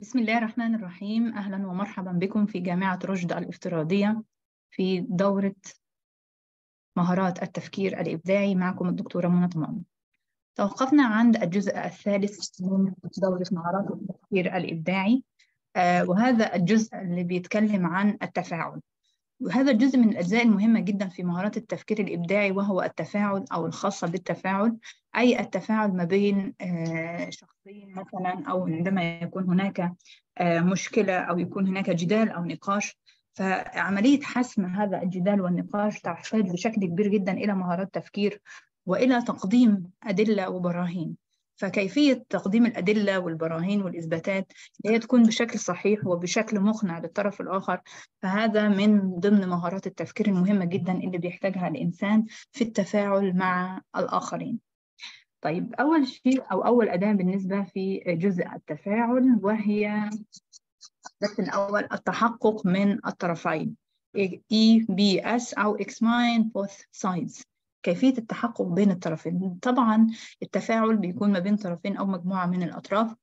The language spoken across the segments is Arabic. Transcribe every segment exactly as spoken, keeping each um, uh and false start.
بسم الله الرحمن الرحيم. أهلا ومرحبا بكم في جامعة رشد الافتراضية في دورة مهارات التفكير الإبداعي. معكم الدكتورة منى طمان. توقفنا عند الجزء الثالث من دورة مهارات التفكير الإبداعي، آه وهذا الجزء اللي بيتكلم عن التفاعل، وهذا الجزء من الأجزاء المهمة جدا في مهارات التفكير الإبداعي، وهو التفاعل أو الخاصة بالتفاعل، أي التفاعل ما بين شخصين مثلا، أو عندما يكون هناك مشكلة أو يكون هناك جدال أو نقاش. فعملية حسم هذا الجدال والنقاش تحتاج بشكل كبير جدا إلى مهارات تفكير وإلى تقديم أدلة وبراهين. فكيفية تقديم الأدلة والبراهين والإثباتات هي تكون بشكل صحيح وبشكل مقنع للطرف الآخر، فهذا من ضمن مهارات التفكير المهمة جدا اللي بيحتاجها الإنسان في التفاعل مع الآخرين. طيب، أول شيء أو أول أداة بالنسبة في جزء التفاعل وهي بس الأول التحقق من الطرفين، إي بي إس أو Examine both sides. كيفية التحقق بين الطرفين. طبعا التفاعل بيكون ما بين طرفين أو مجموعة من الأطراف.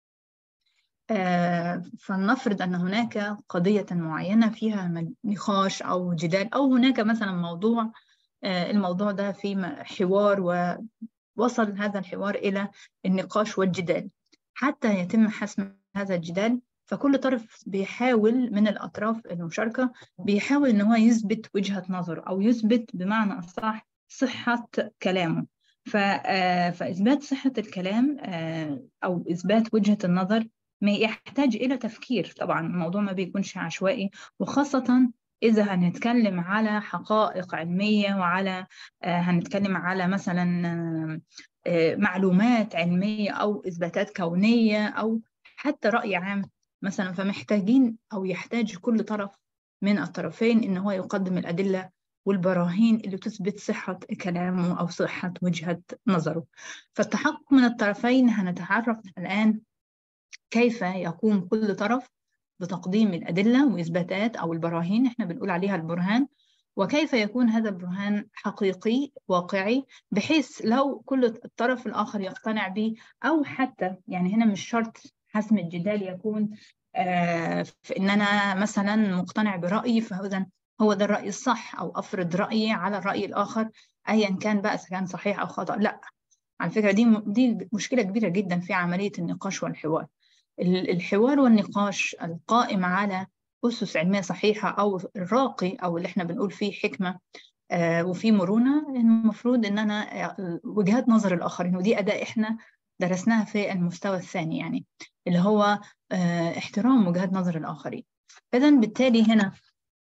آه فلنفرض أن هناك قضية معينة فيها نقاش أو جدال، أو هناك مثلا موضوع، آه الموضوع ده في حوار ووصل هذا الحوار إلى النقاش والجدال. حتى يتم حسم هذا الجدال فكل طرف بيحاول من الأطراف المشاركة بيحاول إن هو يثبت وجهة نظر، أو يثبت بمعنى أصح صحة كلامه. فإثبات صحة الكلام أو إثبات وجهة النظر ما يحتاج إلى تفكير. طبعا الموضوع ما بيكونش عشوائي، وخاصة إذا هنتكلم على حقائق علمية، وعلى هنتكلم على مثلا معلومات علمية أو إثباتات كونية أو حتى رأي عام مثلا. فمحتاجين أو يحتاج كل طرف من الطرفين إن هو يقدم الأدلة والبراهين اللي تثبت صحة كلامه أو صحة وجهة نظره. فالتحقق من الطرفين هنتعرف الآن كيف يقوم كل طرف بتقديم الأدلة وإثباتات أو البراهين، إحنا بنقول عليها البرهان، وكيف يكون هذا البرهان حقيقي واقعي، بحيث لو كل الطرف الآخر يقتنع به، أو حتى يعني هنا مش شرط حسم الجدال يكون آه في إن أنا مثلا مقتنع برأيي فإذا هو ده الرأي الصح، أو أفرض رأيي على الرأي الآخر أيا كان بقى إذا كان صحيح أو خطأ. لا، على فكرة دي دي مشكلة كبيرة جدا في عملية النقاش والحوار. الحوار والنقاش القائم على أسس علمية صحيحة، أو الراقي، أو اللي احنا بنقول فيه حكمة آه وفيه مرونة، المفروض إن أنا وجهات نظر الآخرين، ودي أداة احنا درسناها في المستوى الثاني، يعني اللي هو آه احترام وجهات نظر الآخرين. إذن بالتالي هنا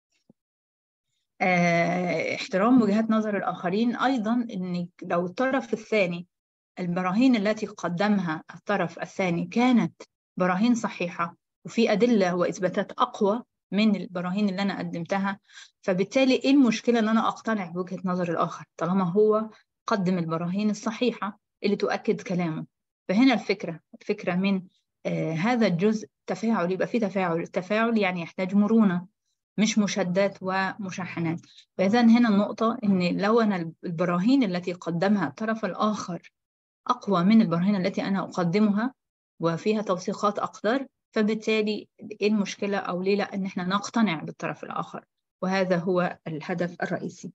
آه احترام وجهات نظر الآخرين، أيضا إن لو الطرف الثاني البراهين التي قدمها الطرف الثاني كانت براهين صحيحة وفي أدلة وإثباتات أقوى من البراهين اللي أنا قدمتها، فبالتالي إيه المشكلة أن أنا أقتنع بوجهة نظر الآخر طالما هو قدم البراهين الصحيحة اللي تؤكد كلامه. فهنا الفكرة الفكرة من آه هذا الجزء تفاعل، يبقى في تفاعل. التفاعل يعني يحتاج مرونة، مش مشادات ومشاحنات. فإذا هنا النقطة إن لو أنا البراهين التي قدمها الطرف الآخر أقوى من البراهين التي أنا أقدمها وفيها توثيقات أكثر، فبالتالي إيه المشكلة أو ليه لا إن إحنا نقتنع بالطرف الآخر، وهذا هو الهدف الرئيسي.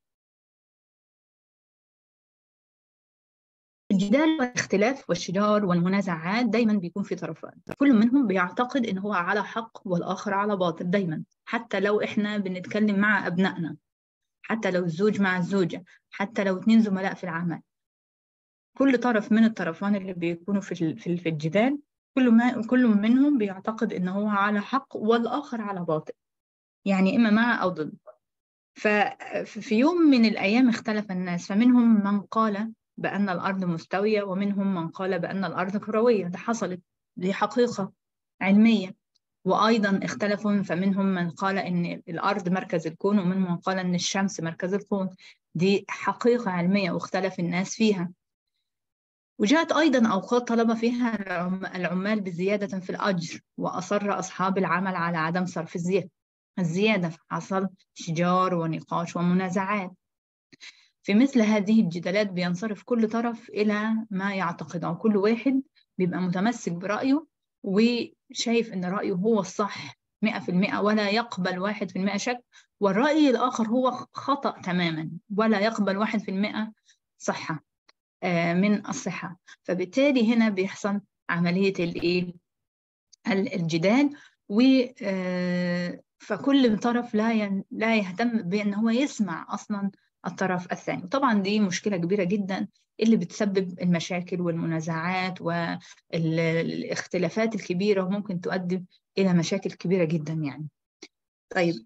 الجدال والاختلاف والشجار والمنازعات دايما بيكون في طرفين، كل منهم بيعتقد إن هو على حق والآخر على باطل دايما. حتى لو إحنا بنتكلم مع أبنائنا، حتى لو الزوج مع الزوجة، حتى لو اتنين زملاء في العمل، كل طرف من الطرفين اللي بيكونوا في في الجدال كل ما كل منهم بيعتقد ان هو على حق والاخر على باطل، يعني اما مع او ضد. ففي يوم من الايام اختلف الناس، فمنهم من قال بان الارض مستويه، ومنهم من قال بان الارض كرويه. ده حصلت، دي حقيقه علميه. وايضا اختلفوا، فمنهم من قال ان الارض مركز الكون، ومنهم من قال ان الشمس مركز الكون. دي حقيقه علميه واختلف الناس فيها. وجاءت أيضا أوقات طلب فيها العمال بزيادة في الأجر، وأصر أصحاب العمل على عدم صرف الزيادة، فحصل شجار ونقاش ومنازعات. في مثل هذه الجدالات بينصرف كل طرف إلى ما يعتقده، كل واحد بيبقى متمسك برأيه شايف إن رأيه هو الصح مئة في المئة ولا يقبل واحد في المئة شك، والرأي الآخر هو خطأ تماما ولا يقبل واحد في المئة صحة من الصحة. فبالتالي هنا بيحصل عملية الإيه؟ الجدال، و فكل طرف لا لا يهتم بأن هو يسمع أصلا الطرف الثاني. وطبعا دي مشكلة كبيرة جدا اللي بتسبب المشاكل والمنازعات والاختلافات الكبيرة، وممكن تؤدي إلى مشاكل كبيرة جدا يعني. طيب،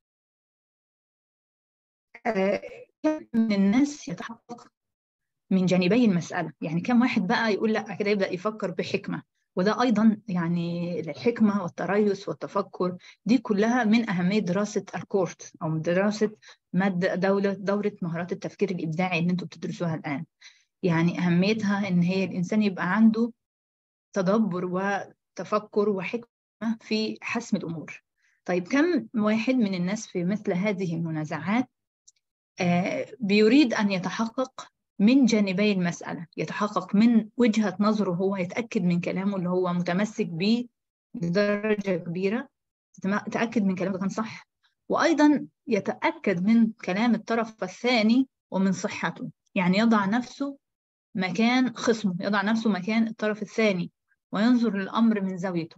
كم من الناس يتحقق من جانبي المسألة؟ يعني كم واحد بقى يقول لا كده، يبدأ يفكر بحكمة. وده أيضا يعني الحكمة والتريث والتفكر دي كلها من أهمية دراسة الكورت أو دراسة مادة دولة دورة مهارات التفكير الإبداعي اللي أنتوا بتدرسوها الآن. يعني أهميتها إن هي الإنسان يبقى عنده تدبر وتفكر وحكمة في حسم الأمور. طيب، كم واحد من الناس في مثل هذه المنازعات آه بيريد أن يتحقق من جانبي المسألة، يتحقق من وجهة نظره هو، يتأكد من كلامه اللي هو متمسك به بدرجة كبيرة، يتأكد من كلامه كان صح، وأيضا يتأكد من كلام الطرف الثاني ومن صحته. يعني يضع نفسه مكان خصمه، يضع نفسه مكان الطرف الثاني وينظر للأمر من زاويته.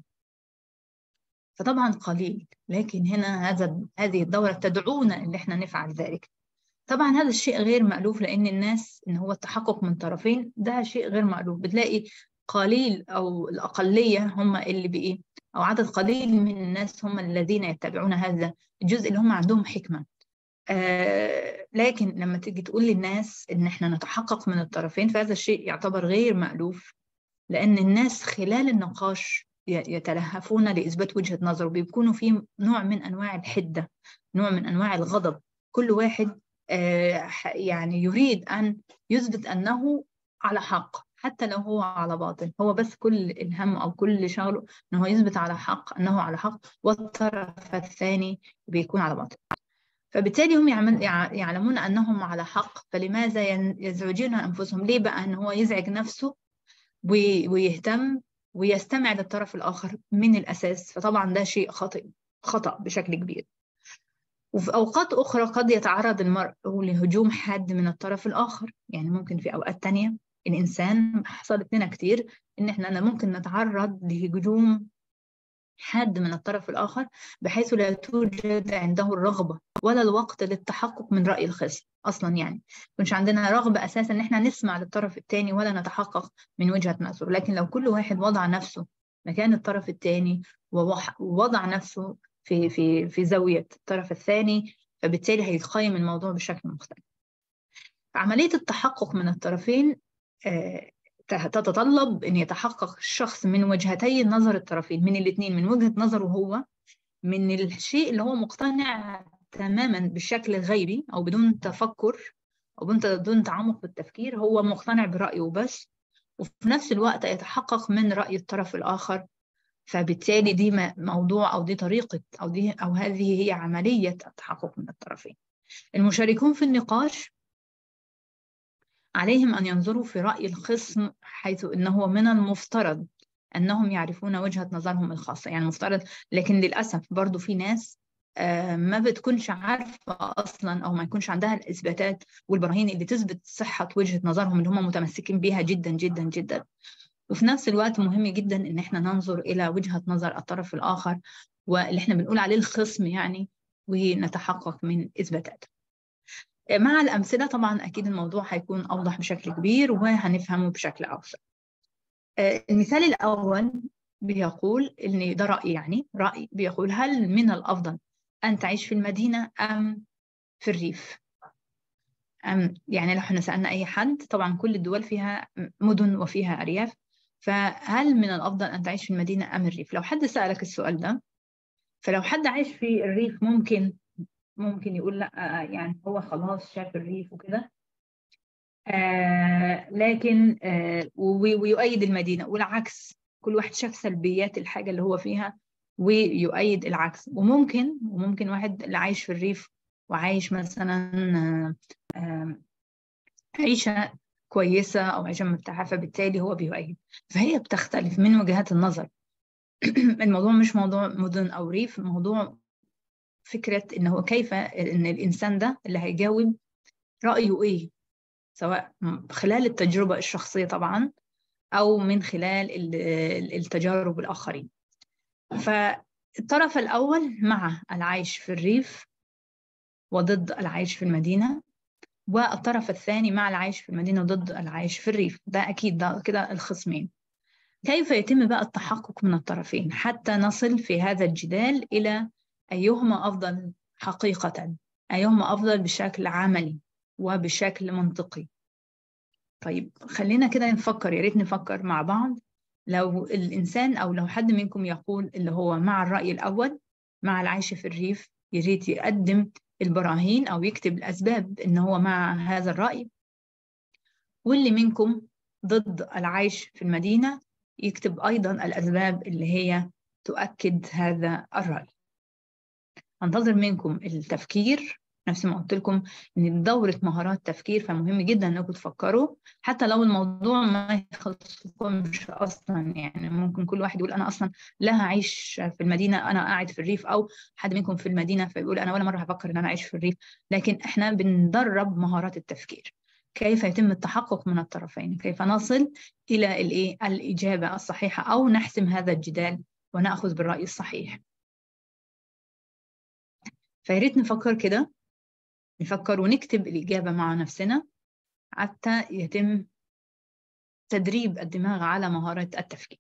فطبعا قليل، لكن هنا هذا هذه الدورة تدعونا إن احنا نفعل ذلك. طبعا هذا الشيء غير مألوف، لأن الناس إن هو التحقق من طرفين ده شيء غير مألوف. بتلاقي قليل أو الأقلية هم اللي بإيه، أو عدد قليل من الناس هم الذين يتبعون هذا الجزء اللي هم عندهم حكمة. آه لكن لما تيجي تقول للناس إن إحنا نتحقق من الطرفين، فهذا الشيء يعتبر غير مألوف، لأن الناس خلال النقاش يتلهفون لإثبات وجهة نظر، وبيكونوا في نوع من أنواع الحدة، نوع من أنواع الغضب. كل واحد آه يعني يريد أن يثبت أنه على حق حتى لو هو على باطل. هو بس كل الهم أو كل شغله أنه يثبت على حق، أنه على حق، والطرف الثاني بيكون على باطل. فبالتالي هم يعلمون أنهم على حق، فلماذا يزعجون أنفسهم؟ ليه بقى أن هو يزعج نفسه ويهتم ويستمع للطرف الآخر من الأساس؟ فطبعا ده شيء خطأ خطأ بشكل كبير. وفي أوقات أخرى قد يتعرض المرء لهجوم حاد من الطرف الآخر. يعني ممكن في أوقات تانية الإنسان، حصلت لنا كتير إن إحنا ممكن نتعرض لهجوم حاد من الطرف الآخر، بحيث لا توجد عنده الرغبة ولا الوقت للتحقق من رأي الخصم أصلا. يعني مش عندنا رغبة أساسا إن احنا نسمع للطرف الثاني ولا نتحقق من وجهة نظره. لكن لو كل واحد وضع نفسه مكان الطرف الثاني ووضع نفسه في في في زاوية الطرف الثاني، فبالتالي هيقيم الموضوع بشكل مختلف. عملية التحقق من الطرفين آه تتطلب أن يتحقق الشخص من وجهتي نظر الطرفين، من الاثنين، من وجهة نظره هو، من الشيء اللي هو مقتنع تماما بشكل غيبي أو بدون تفكر أو بدون تعمق في التفكير، هو مقتنع برأيه بس، وفي نفس الوقت يتحقق من رأي الطرف الآخر. فبالتالي دي موضوع أو دي طريقة أو دي أو هذه هي عملية التحقق من الطرفين. المشاركون في النقاش عليهم أن ينظروا في رأي الخصم، حيث أنه من المفترض أنهم يعرفون وجهة نظرهم الخاصة. يعني مفترض، لكن للأسف برضو في ناس ما بتكونش عارفة أصلا، أو ما يكونش عندها الإثباتات والبراهين اللي تثبت صحة وجهة نظرهم اللي هم متمسكين بيها جدا جدا جدا. وفي نفس الوقت مهم جدا إن احنا ننظر إلى وجهة نظر الطرف الآخر واللي احنا بنقول عليه الخصم يعني، ونتحقق من إثباتاته. مع الأمثلة طبعا أكيد الموضوع هيكون أوضح بشكل كبير وهنفهمه بشكل أوسع. المثال الأول بيقول إن ده رأي، يعني رأي بيقول: هل من الأفضل أن تعيش في المدينة أم في الريف؟ أم يعني لو احنا سألنا أي حد، طبعا كل الدول فيها مدن وفيها أرياف، فهل من الأفضل أن تعيش في المدينة أم الريف؟ لو حد سألك السؤال ده، فلو حد عايش في الريف ممكن ممكن يقول لا، يعني هو خلاص شاف الريف وكده، آه لكن آه ويؤيد المدينة، والعكس كل واحد شاف سلبيات الحاجة اللي هو فيها ويؤيد العكس. وممكن وممكن واحد اللي عايش في الريف وعايش مثلا آه آه عيشة كويسة أو عيشة مرتاحة، فبالتالي هو بيؤيد. فهي بتختلف من وجهات النظر. الموضوع مش موضوع مدن أو ريف، موضوع فكرة إن هو كيف إن الإنسان ده اللي هيجاوب رأيه إيه، سواء خلال التجربة الشخصية طبعا أو من خلال التجارب الآخرين. فالطرف الأول مع العيش في الريف وضد العيش في المدينة، والطرف الثاني مع العيش في المدينة ضد العيش في الريف. ده أكيد ده كده الخصمين. كيف يتم بقى التحقق من الطرفين حتى نصل في هذا الجدال إلى أيهما أفضل حقيقة، أيهما أفضل بشكل عملي وبشكل منطقي؟ طيب خلينا كده نفكر، يا ريت نفكر مع بعض. لو الإنسان أو لو حد منكم يقول اللي هو مع الرأي الأول مع العيش في الريف، يا ريت يقدم البراهين أو يكتب الأسباب إن هو مع هذا الرأي. واللي منكم ضد العيش في المدينة يكتب أيضا الأسباب اللي هي تؤكد هذا الرأي. أنتظر منكم التفكير، نفس ما قلت لكم إن دورة مهارات تفكير، فمهم جدا إنكم تفكروا حتى لو الموضوع ما يخصكمش أصلا. يعني ممكن كل واحد يقول أنا أصلا لا هعيش في المدينة، أنا قاعد في الريف، أو حد منكم في المدينة فيقول أنا ولا مرة هفكر إن أنا أعيش في الريف. لكن إحنا بندرب مهارات التفكير، كيف يتم التحقق من الطرفين، كيف نصل إلى الإيه الإجابة الصحيحة أو نحسم هذا الجدال ونأخذ بالرأي الصحيح. فياريت نفكر كده، نفكر ونكتب الإجابة مع نفسنا حتى يتم تدريب الدماغ على مهارة التفكير.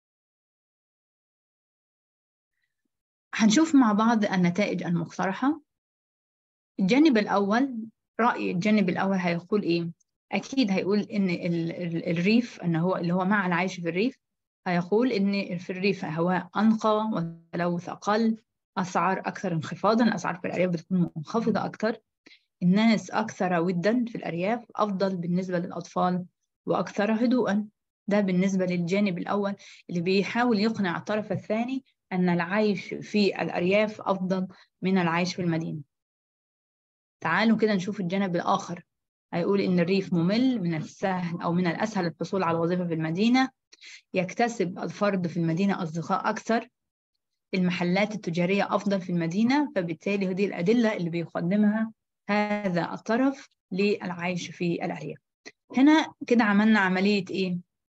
هنشوف مع بعض النتائج المقترحة. الجانب الأول، رأي الجانب الأول هيقول إيه؟ أكيد هيقول إن الريف، أن هو اللي هو مع العيش في الريف، هيقول إن في الريف هواء أنقى وتلوث أقل، أسعار أكثر انخفاضا، أسعار في الأرياف بتكون منخفضة أكثر، الناس أكثر وداً في الأرياف، أفضل بالنسبة للأطفال وأكثر هدوءاً. ده بالنسبة للجانب الأول اللي بيحاول يقنع الطرف الثاني أن العيش في الأرياف أفضل من العيش في المدينة. تعالوا كده نشوف الجانب الآخر. هيقول إن الريف ممل، من السهل أو من الأسهل الحصول على وظيفة في المدينة، يكتسب الفرد في المدينة أصدقاء أكثر، المحلات التجارية أفضل في المدينة. فبالتالي هذه الأدلة اللي بيقدمها هذا الطرف للعيش في الأرياف. هنا كده عملنا عملية إيه؟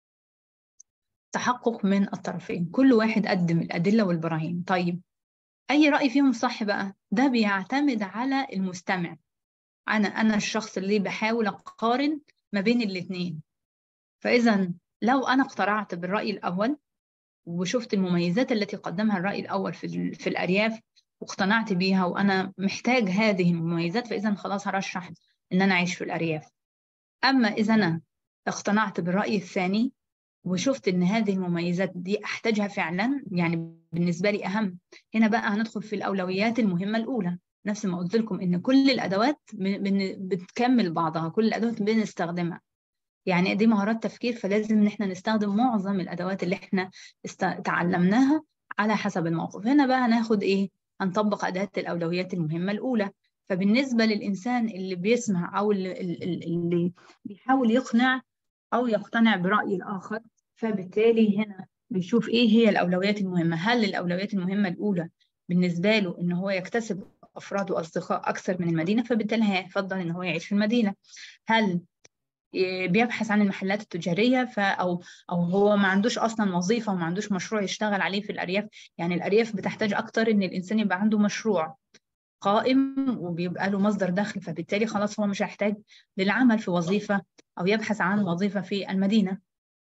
تحقق من الطرفين، كل واحد قدم الأدلة والبراهين. طيب أي رأي فيهم صح بقى؟ ده بيعتمد على المستمع. أنا أنا الشخص اللي بحاول أقارن ما بين الاتنين. فإذا لو أنا اقتنعت بالرأي الأول وشفت المميزات التي قدمها الرأي الأول في في الأرياف واقتنعت بيها وأنا محتاج هذه المميزات، فإذا خلاص هرشح إن أنا أعيش في الأرياف. أما إذا أنا اقتنعت بالرأي الثاني وشفت إن هذه المميزات دي أحتاجها فعلا، يعني بالنسبة لي أهم، هنا بقى هندخل في الأولويات المهمة الأولى. نفس ما قلت لكم إن كل الأدوات بتكمل بعضها، كل الأدوات بنستخدمها. يعني دي مهارات تفكير، فلازم ان احنا نستخدم معظم الادوات اللي احنا تعلمناها على حسب الموقف. هنا بقى هناخد ايه؟ هنطبق اداة الاولويات المهمة الاولى. فبالنسبة للانسان اللي بيسمع او اللي, اللي بيحاول يقنع او يقتنع برأي الاخر، فبالتالي هنا بيشوف ايه هي الاولويات المهمة. هل الاولويات المهمة الاولى بالنسبة له ان هو يكتسب افراد واصدقاء اكثر من المدينة، فبالتالي هيفضل ان هو يعيش في المدينة. هل بيبحث عن المحلات التجارية ف أو أو هو ما عندوش أصلا وظيفة وما عندوش مشروع يشتغل عليه في الأرياف؟ يعني الأرياف بتحتاج أكتر إن الإنسان يبقى عنده مشروع قائم وبيبقى له مصدر دخل، فبالتالي خلاص هو مش هيحتاج للعمل في وظيفة أو يبحث عن وظيفة في المدينة.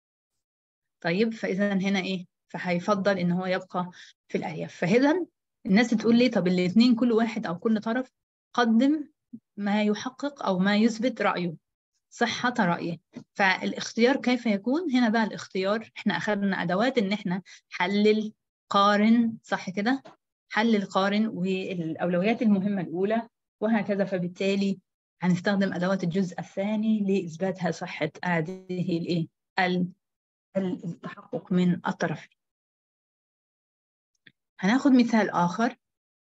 طيب فإذا هنا إيه؟ فهيفضل إن هو يبقى في الأرياف. فإذا الناس تقول لي طب الاثنين كل واحد أو كل طرف قدم ما يحقق أو ما يثبت رأيه، صحة رأيه. فالاختيار كيف يكون؟ هنا بقى الاختيار احنا أخذنا أدوات إن احنا حلل، قارن، صح كده؟ حلل، قارن، والأولويات المهمة الأولى وهكذا. فبالتالي هنستخدم أدوات الجزء الثاني لإثباتها صحة هذه الإيه؟ التحقق من الطرفين. هناخد مثال آخر.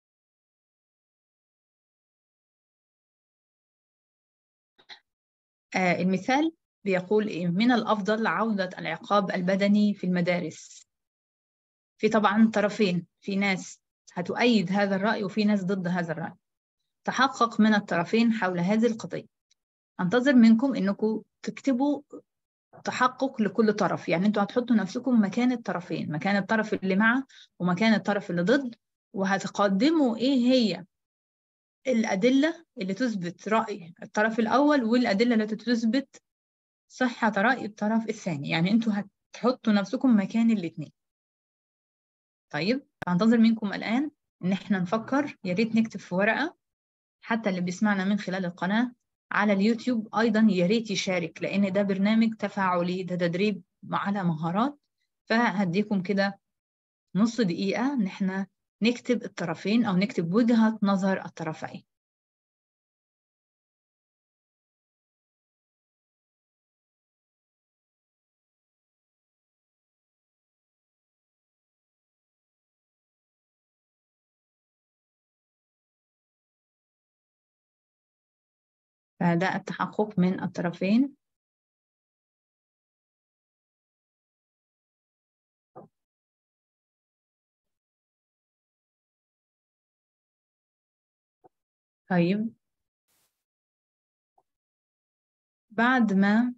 آه المثال بيقول إيه؟ من الأفضل عودة العقاب البدني في المدارس. في طبعا طرفين، في ناس هتؤيد هذا الرأي وفي ناس ضد هذا الرأي. تحقق من الطرفين حول هذه القضية. أنتظر منكم إنكم تكتبوا تحقق لكل طرف، يعني أنتوا هتحطوا نفسكم مكان الطرفين، مكان الطرف اللي مع ومكان الطرف اللي ضد، وهتقدموا إيه هي الأدلة اللي تثبت رأي الطرف الأول والأدلة التي تثبت صحة رأي الطرف الثاني. يعني أنتوا هتحطوا نفسكم مكان الاثنين. طيب، هنتظر منكم الآن إن إحنا نفكر. يا ريت نكتب في ورقة، حتى اللي بيسمعنا من خلال القناة على اليوتيوب أيضا يا ريت يشارك، لأن ده برنامج تفاعلي، ده تدريب على مهارات. فهديكم كده نص دقيقة إن إحنا نكتب الطرفين أو نكتب وجهة نظر الطرفين. فده التحقق من الطرفين. طيب، بعد ما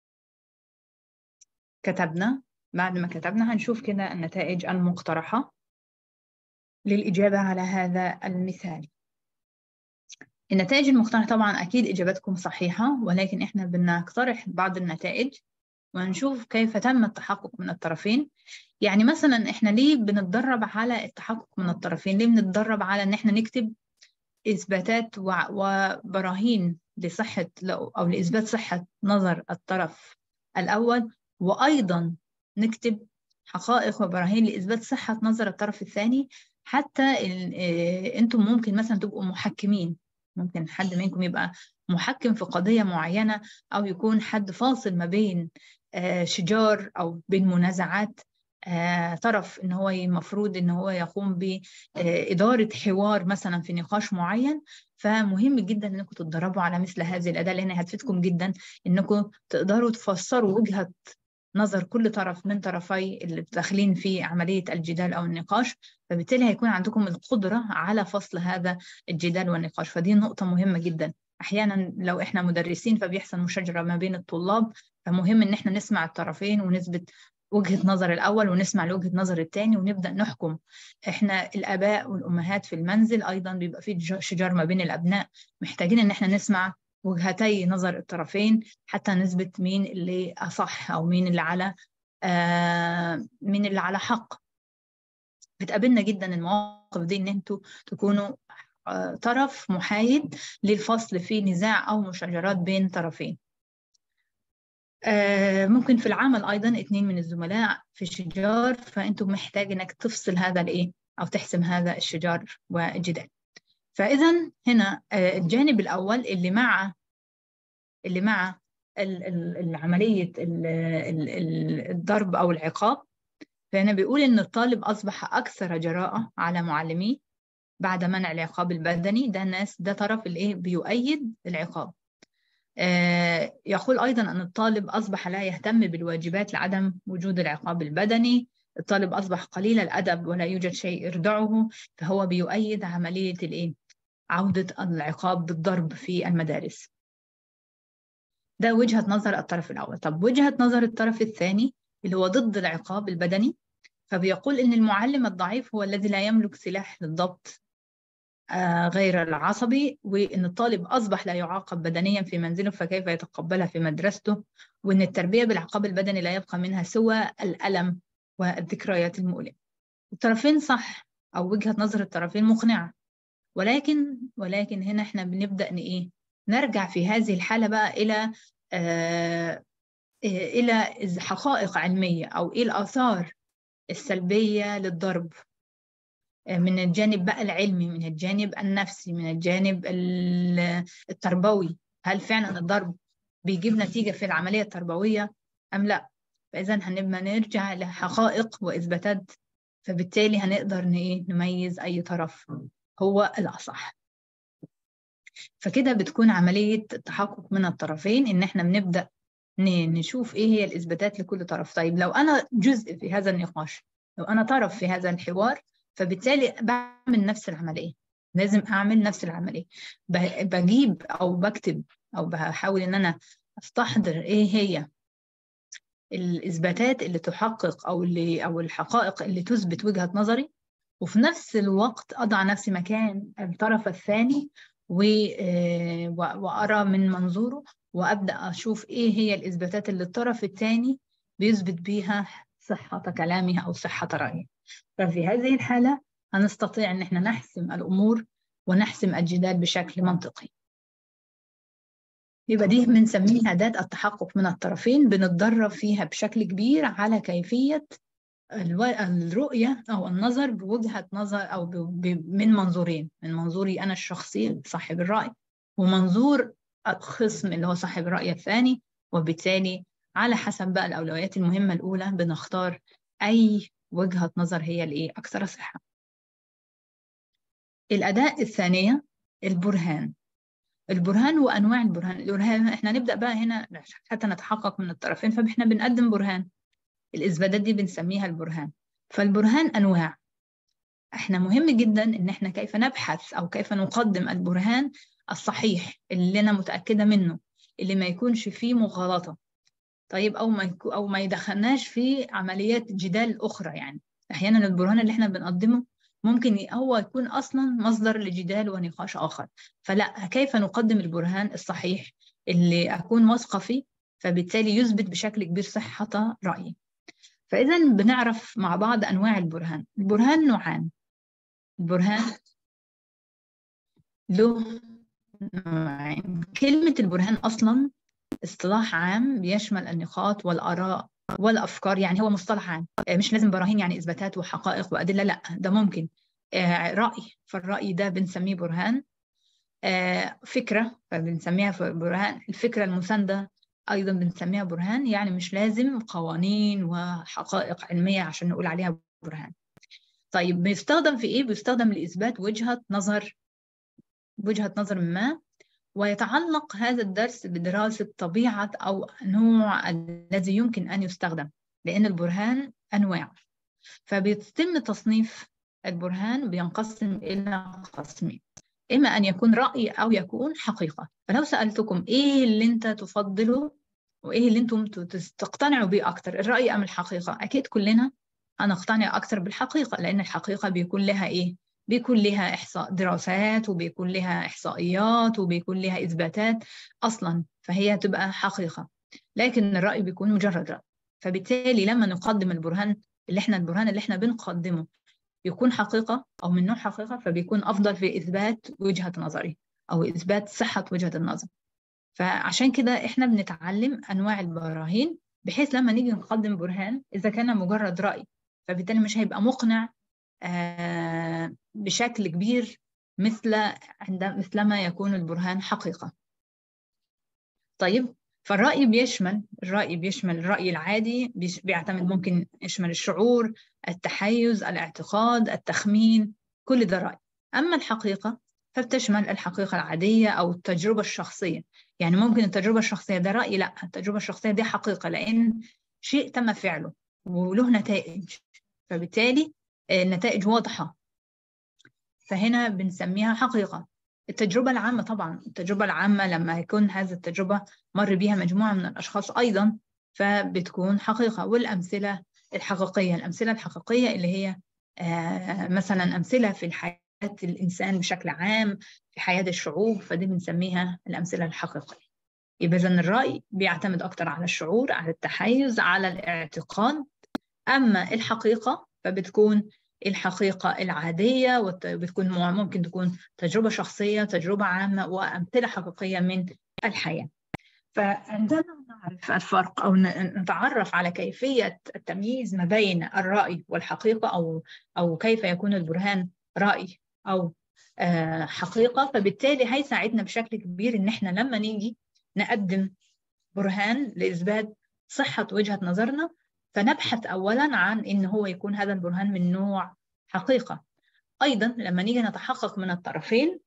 كتبنا بعد ما كتبنا هنشوف كده النتائج المقترحة للإجابة على هذا المثال. النتائج المقترحة طبعا أكيد إجابتكم صحيحة، ولكن إحنا بدنا نقترح بعض النتائج ونشوف كيف تم التحقق من الطرفين. يعني مثلا إحنا ليه بنتدرب على التحقق من الطرفين؟ ليه بنتدرب على إن إحنا نكتب إثباتات وبراهين لصحة أو لإثبات صحة نظر الطرف الأول، وأيضا نكتب حقائق وبراهين لإثبات صحة نظر الطرف الثاني. حتى أنتم ممكن مثلا تبقوا محكمين، ممكن حد منكم يبقى محكم في قضية معينة، أو يكون حد فاصل ما بين شجار أو بين منازعات آه، طرف ان هو المفروض ان هو يقوم بإدارة حوار مثلا في نقاش معين. فمهم جدا انكم تتدربوا على مثل هذه الأداة، لأن هتفيدكم جدا انكم تقدروا تفسروا وجهة نظر كل طرف من طرفي اللي داخلين في عملية الجدال أو النقاش. فبالتالي هيكون عندكم القدرة على فصل هذا الجدال والنقاش. فدي نقطة مهمة جدا. أحيانا لو إحنا مدرسين فبيحصل مشاجرة ما بين الطلاب، فمهم إن إحنا نسمع الطرفين ونثبت وجهة نظر الأول ونسمع لوجهة نظر الثاني ونبدأ نحكم. إحنا الآباء والأمهات في المنزل أيضا بيبقى في شجار ما بين الأبناء، محتاجين إن إحنا نسمع وجهتي نظر الطرفين حتى نثبت مين اللي أصح أو مين اللي على آه مين اللي على حق. بتقابلنا جدا المواقف دي إن أنتوا تكونوا آه طرف محايد للفصل في نزاع أو مشاجرات بين طرفين. آه ممكن في العمل أيضا اثنين من الزملاء في شجار، فأنتم محتاج إنك تفصل هذا الإيه أو تحسم هذا الشجار والجدال. فإذا هنا آه الجانب الأول اللي مع اللي مع عملية الضرب أو العقاب، فهنا بيقول إن الطالب أصبح أكثر جراءة على معلميه بعد منع العقاب البدني. ده الناس ده طرف الإيه بيؤيد العقاب. آه يقول أيضا أن الطالب أصبح لا يهتم بالواجبات لعدم وجود العقاب البدني. الطالب أصبح قليل الأدب ولا يوجد شيء يردعه، فهو بيؤيد عملية الإيه عودة العقاب بالضرب في المدارس. ده وجهة نظر الطرف الأول. طب وجهة نظر الطرف الثاني اللي هو ضد العقاب البدني، فبيقول إن المعلم الضعيف هو الذي لا يملك سلاح للضبط آه غير العصبي، وإن الطالب أصبح لا يعاقب بدنيا في منزله فكيف يتقبلها في مدرسته، وإن التربية بالعقاب البدني لا يبقى منها سوى الألم والذكريات المؤلمة. الطرفين صح، أو وجهة نظر الطرفين مقنعة، ولكن ولكن هنا احنا بنبدأ إيه نرجع في هذه الحالة بقى إلى آه إلى حقائق علمية أو إيه الآثار السلبية للضرب من الجانب بقى العلمي، من الجانب النفسي، من الجانب التربوي. هل فعلا الضرب بيجيب نتيجة في العملية التربوية أم لا؟ فإذا هنبقى نرجع لحقائق وإثباتات، فبالتالي هنقدر نميز أي طرف هو الأصح. فكده بتكون عملية التحقق من الطرفين إن إحنا بنبدأ نشوف إيه هي الإثباتات لكل طرف. طيب لو أنا جزء في هذا النقاش، لو أنا طرف في هذا الحوار فبالتالي بعمل نفس العملية، لازم أعمل نفس العملية، بجيب أو بكتب أو بحاول إن أنا أستحضر إيه هي الإثباتات اللي تحقق أو اللي أو الحقائق اللي تثبت وجهة نظري، وفي نفس الوقت أضع نفسي مكان الطرف الثاني وأرى من منظوره، وأبدأ أشوف إيه هي الإثباتات اللي الطرف الثاني بيثبت بيها صحة كلامه أو صحة رأيه. ففي هذه الحالة هنستطيع أن احنا نحسم الأمور ونحسم الجدال بشكل منطقي. يبقى دي بنسميها أداة التحقق من الطرفين، بنتدرب فيها بشكل كبير على كيفية الرؤية أو النظر بوجهة نظر أو من منظورين، من منظوري أنا الشخصي صاحب الرأي ومنظور الخصم اللي هو صاحب الرأي الثاني، وبالتالي على حسب بقى الأولويات المهمة الأولى بنختار أي وجهة نظر هي الإيه أكثر صحة. الأداة الثانية البرهان. البرهان وأنواع البرهان. البرهان إحنا نبدأ بقى هنا حتى نتحقق من الطرفين، فإحنا بنقدم برهان. الإثباتات دي بنسميها البرهان. فالبرهان أنواع. إحنا مهم جدا إن إحنا كيف نبحث أو كيف نقدم البرهان الصحيح اللي أنا متأكدة منه، اللي ما يكونش فيه مغالطة. طيب أو ما يكو أو ما يدخلناش في عمليات جدال أخرى. يعني أحيانا البرهان اللي إحنا بنقدمه ممكن هو يكون أصلا مصدر لجدال ونقاش آخر. فلا، كيف نقدم البرهان الصحيح اللي أكون واثقة فيه، فبالتالي يثبت بشكل كبير صحة رأيي. فإذا بنعرف مع بعض أنواع البرهان. البرهان نوعان. البرهان له نوعين. كلمة البرهان أصلا اصطلاح عام بيشمل النقاط والآراء والأفكار، يعني هو مصطلح عام، مش لازم براهين يعني إثباتات وحقائق وأدلة، لا، ده ممكن رأي، فالرأي ده بنسميه برهان. فكرة فبنسميها برهان. الفكرة المساندة أيضا بنسميها برهان، يعني مش لازم قوانين وحقائق علمية عشان نقول عليها برهان. طيب بيستخدم في إيه؟ بيستخدم لإثبات وجهة نظر وجهة نظر ما، ويتعلق هذا الدرس بدراسة طبيعة أو نوع الذي يمكن أن يستخدم، لأن البرهان أنواع. فبيتم تصنيف البرهان، بينقسم إلى قسمين: إما أن يكون رأي أو يكون حقيقة. فلو سألتكم إيه اللي أنت تفضله وإيه اللي أنتم تقتنعوا به أكتر، الرأي أم الحقيقة؟ أكيد كلنا هنقتنع أكتر بالحقيقة، لأن الحقيقة بيكون لها إيه؟ بيكون لها إحصاء دراسات، وبيكون لها إحصائيات، وبيكون لها إثباتات أصلا، فهي تبقى حقيقة. لكن الرأي بيكون مجرد رأي. فبالتالي لما نقدم البرهان اللي احنا البرهان اللي احنا بنقدمه يكون حقيقة أو من نوع حقيقة، فبيكون أفضل في إثبات وجهة نظري أو إثبات صحة وجهة النظر. فعشان كده إحنا بنتعلم أنواع البراهين، بحيث لما نيجي نقدم برهان إذا كان مجرد رأي فبالتالي مش هيبقى مقنع آه بشكل كبير مثل عند مثلما يكون البرهان حقيقة. طيب، فالرأي بيشمل الرأي بيشمل الرأي العادي، بيعتمد ممكن يشمل الشعور، التحيز، الاعتقاد، التخمين، كل ده رأي. أما الحقيقة فبتشمل الحقيقة العادية أو التجربة الشخصية. يعني ممكن التجربة الشخصية ده رأي، لا، التجربة الشخصية دي حقيقة لأن شيء تم فعله وله نتائج، فبالتالي النتائج واضحة، فهنا بنسميها حقيقة. التجربة العامة طبعا، التجربة العامة لما يكون هذه التجربة مر بها مجموعة من الأشخاص أيضا فبتكون حقيقة. والأمثلة الحقيقية الأمثلة الحقيقية اللي هي آه مثلا أمثلة في الحياة الإنسان بشكل عام، في حياة الشعوب، فدي بنسميها الأمثلة الحقيقية. يبقى إذن الرأي بيعتمد أكتر على الشعور، على التحيز، على الاعتقاد. أما الحقيقة فبتكون الحقيقة العادية، وبتكون ممكن تكون تجربة شخصية، تجربة عامة، وأمثلة حقيقية من الحياة. فعندما نعرف الفرق أو نتعرف على كيفية التمييز ما بين الرأي والحقيقة، أو أو كيف يكون البرهان رأي أو حقيقة، فبالتالي هيساعدنا بشكل كبير إن إحنا لما نيجي نقدم برهان لإثبات صحة وجهة نظرنا، فنبحث أولاً عن إن هو يكون هذا البرهان من نوع حقيقة. أيضاً لما نيجي نتحقق من الطرفين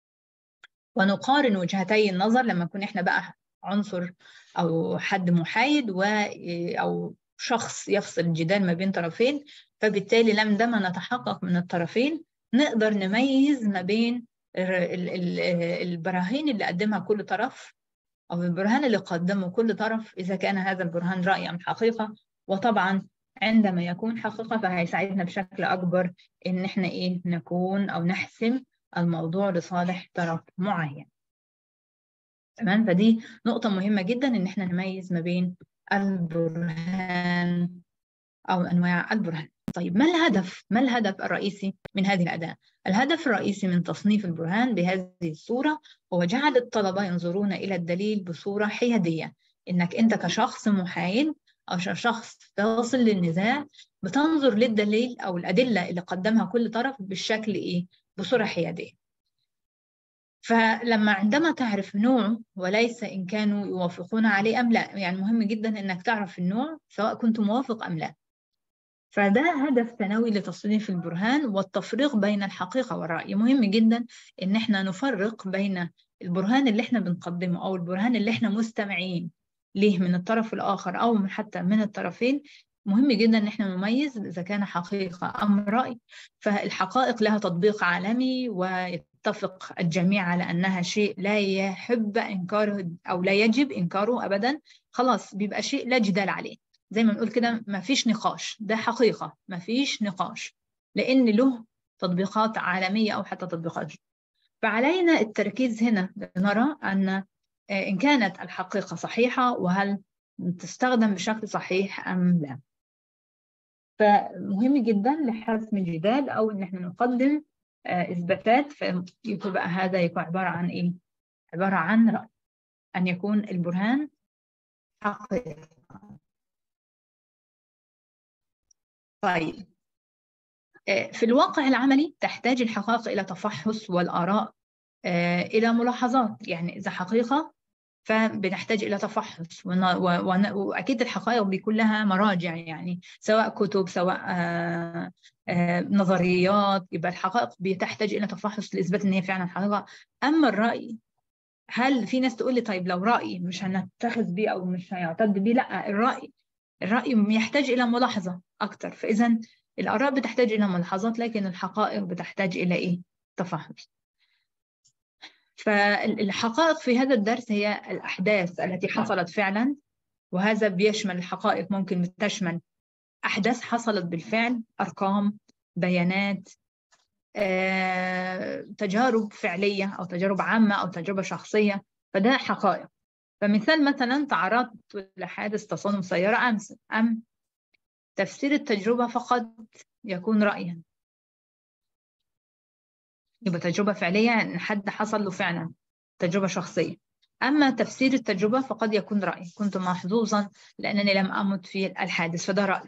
ونقارن وجهتي النظر، لما نكون إحنا بقى عنصر أو حد محايد و أو شخص يفصل الجدال ما بين طرفين، فبالتالي لما نتحقق من الطرفين نقدر نميز ما بين البراهين اللي قدمها كل طرف أو البرهان اللي قدمه كل طرف، إذا كان هذا البرهان رأي أم حقيقة. وطبعا عندما يكون حقيقة فهيساعدنا بشكل أكبر إن إحنا إيه نكون أو نحسم الموضوع لصالح طرف معين. تمام؟ فدي نقطة مهمة جدا إن إحنا نميز ما بين البرهان أو أنواع البرهان. طيب ما الهدف؟ ما الهدف الرئيسي من هذه الأداة؟ الهدف الرئيسي من تصنيف البرهان بهذه الصورة هو جعل الطلبة ينظرون إلى الدليل بصورة حيادية، إنك أنت كشخص محايد أو شخص فاصل للنزاع بتنظر للدليل أو الأدلة اللي قدمها كل طرف بالشكل إيه؟ بصورة حيادية. فلما عندما تعرف نوع وليس إن كانوا يوافقون عليه أم لا، يعني مهم جدا إنك تعرف النوع سواء كنت موافق أم لا. فده هدف ثانوي لتصنيف البرهان والتفريق بين الحقيقة والرأي. مهم جدا إن احنا نفرق بين البرهان اللي احنا بنقدمه أو البرهان اللي احنا مستمعين ليه من الطرف الآخر أو حتى من الطرفين. مهم جدا إن احنا نميز إذا كان حقيقة أم رأي. فالحقائق لها تطبيق عالمي ويتفق الجميع على أنها شيء لا يحب إنكاره أو لا يجب إنكاره أبدا، خلاص بيبقى شيء لا جدال عليه، زي ما نقول كده ما فيش نقاش، ده حقيقة ما فيش نقاش لأن له تطبيقات عالمية أو حتى تطبيقات. فعلينا التركيز هنا لنرى أن إن كانت الحقيقة صحيحة وهل تستخدم بشكل صحيح أم لا. فمهم جدا لحسم الجدال أو إن احنا نقدم إثباتات، فيبقى هذا يكون عبارة عن إيه؟ عبارة عن رأي، أن يكون البرهان حقيقة. طيب في الواقع العملي تحتاج الحقائق إلى تفحص والآراء إلى ملاحظات. يعني إذا حقيقة فبنحتاج إلى تفحص، وأكيد الحقائق بيكون لها مراجع، يعني سواء كتب سواء نظريات، يبقى الحقائق بتحتاج إلى تفحص لإثبات إن هي فعلا حقيقة. أما الرأي، هل في ناس تقول لي طيب لو رأي مش هنتخذ بيه أو مش هيعتد بيه؟ لا، الرأي الرأي يحتاج إلى ملاحظة أكتر. فإذا الآراء بتحتاج إلى ملاحظات، لكن الحقائق بتحتاج إلى إيه؟ تفحص. فالحقائق في هذا الدرس هي الأحداث التي حصلت فعلا، وهذا بيشمل الحقائق ممكن تشمل أحداث حصلت بالفعل، أرقام، بيانات، آه، تجارب فعلية أو تجارب عامة أو تجربة شخصية، فده حقائق. فمثال مثلا تعرضت لحادث تصادم سيارة أمس، أم تفسير التجربة فقط يكون رأيا، يبقى تجربة فعلية إن حد حصل له فعلا تجربة شخصية. أما تفسير التجربة فقد يكون رأي، كنت محظوظا لأنني لم أمت في الحادث، فده رأي.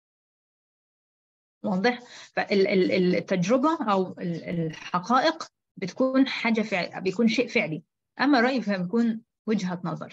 واضح؟ فالتجربة أو الحقائق بتكون حاجة فعل، بيكون شيء فعلي. أما الرأي فبيكون وجهة نظر.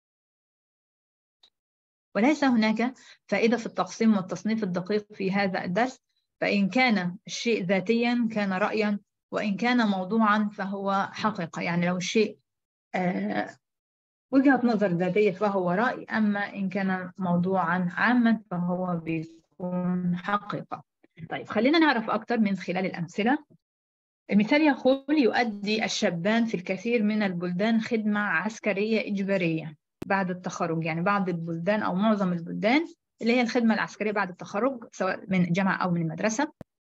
وليس هناك فائدة في التقسيم والتصنيف الدقيق في هذا الدرس، فإن كان الشيء ذاتيا كان رأيا، وإن كان موضوعا فهو حقيقة. يعني لو الشيء آه وجهة نظر ذاتية فهو رأي، أما إن كان موضوعا عاما فهو بيكون حقيقة. طيب خلينا نعرف أكثر من خلال الأمثلة. المثال يقول يؤدي الشابان في الكثير من البلدان خدمة عسكرية إجبارية بعد التخرج. يعني بعض البلدان أو معظم البلدان اللي هي الخدمة العسكرية بعد التخرج سواء من الجامعة أو من المدرسة.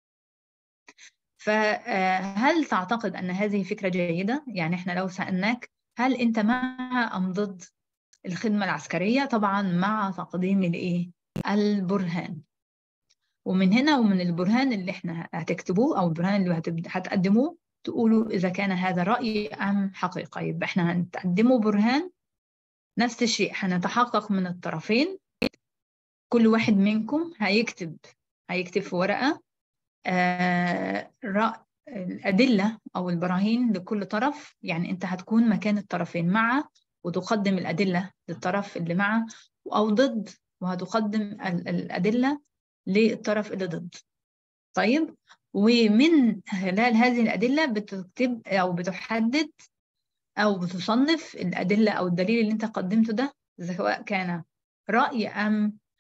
فهل تعتقد أن هذه فكرة جيدة؟ يعني إحنا لو سألناك هل أنت مع أم ضد الخدمة العسكرية؟ طبعا مع تقديم الإيه؟ البرهان. ومن هنا ومن البرهان اللي احنا هتكتبوه أو البرهان اللي هتقدموه تقولوا إذا كان هذا رأي أم حقيقة. يبقى احنا هنقدمه برهان نفس الشيء، هنتحقق من الطرفين. كل واحد منكم هيكتب هيكتب في ورقة آه رأي الأدلة أو البراهين لكل طرف. يعني أنت هتكون مكان الطرفين، مع وتقدم الأدلة للطرف اللي مع، أو ضد وهتقدم الأدلة للطرف اللي ضد. طيب، ومن خلال هذه الأدلة بتكتب أو بتحدد أو بتصنف الأدلة أو الدليل اللي أنت قدمته ده سواء كان رأي أم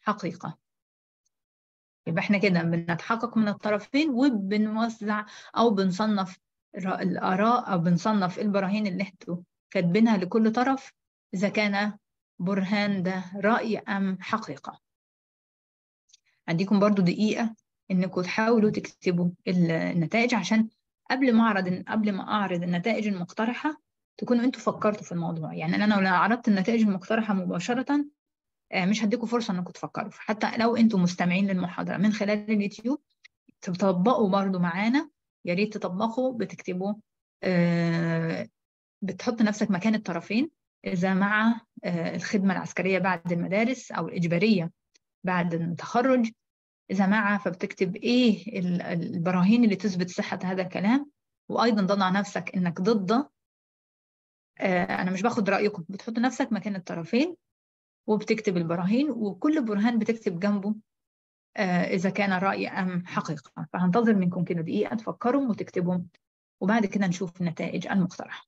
حقيقة. يبقى احنا كده بنتحقق من الطرفين وبنوزع أو بنصنف الآراء أو بنصنف البراهين اللي انتوا كاتبينها لكل طرف إذا كان برهان ده رأي أم حقيقة. عندكم برضو دقيقة إنكم تحاولوا تكتبوا النتائج عشان قبل ما أعرض قبل ما أعرض النتائج المقترحة تكونوا أنتوا فكرتوا في الموضوع. يعني أنا لو عرضت النتائج المقترحة مباشرة مش هديكم فرصة إنكم تفكروا، حتى لو أنتوا مستمعين للمحاضرة من خلال اليوتيوب تطبقوا برضو معانا. يا ريت تطبقوا بتكتبوا آه بتحط نفسك مكان الطرفين، إذا مع آه الخدمة العسكرية بعد المدارس أو الإجبارية بعد التخرج، إذا مع فبتكتب إيه البراهين اللي تثبت صحة هذا الكلام، وأيضا تضع نفسك إنك ضد. آه أنا مش باخد رأيكم، بتحط نفسك مكان الطرفين وبتكتب البراهين، وكل برهان بتكتب جنبه آه إذا كان رأي أم حقيقة. فهنتظر منكم كده دقيقة تفكروا وتكتبوا، وبعد كده نشوف النتائج المقترحة.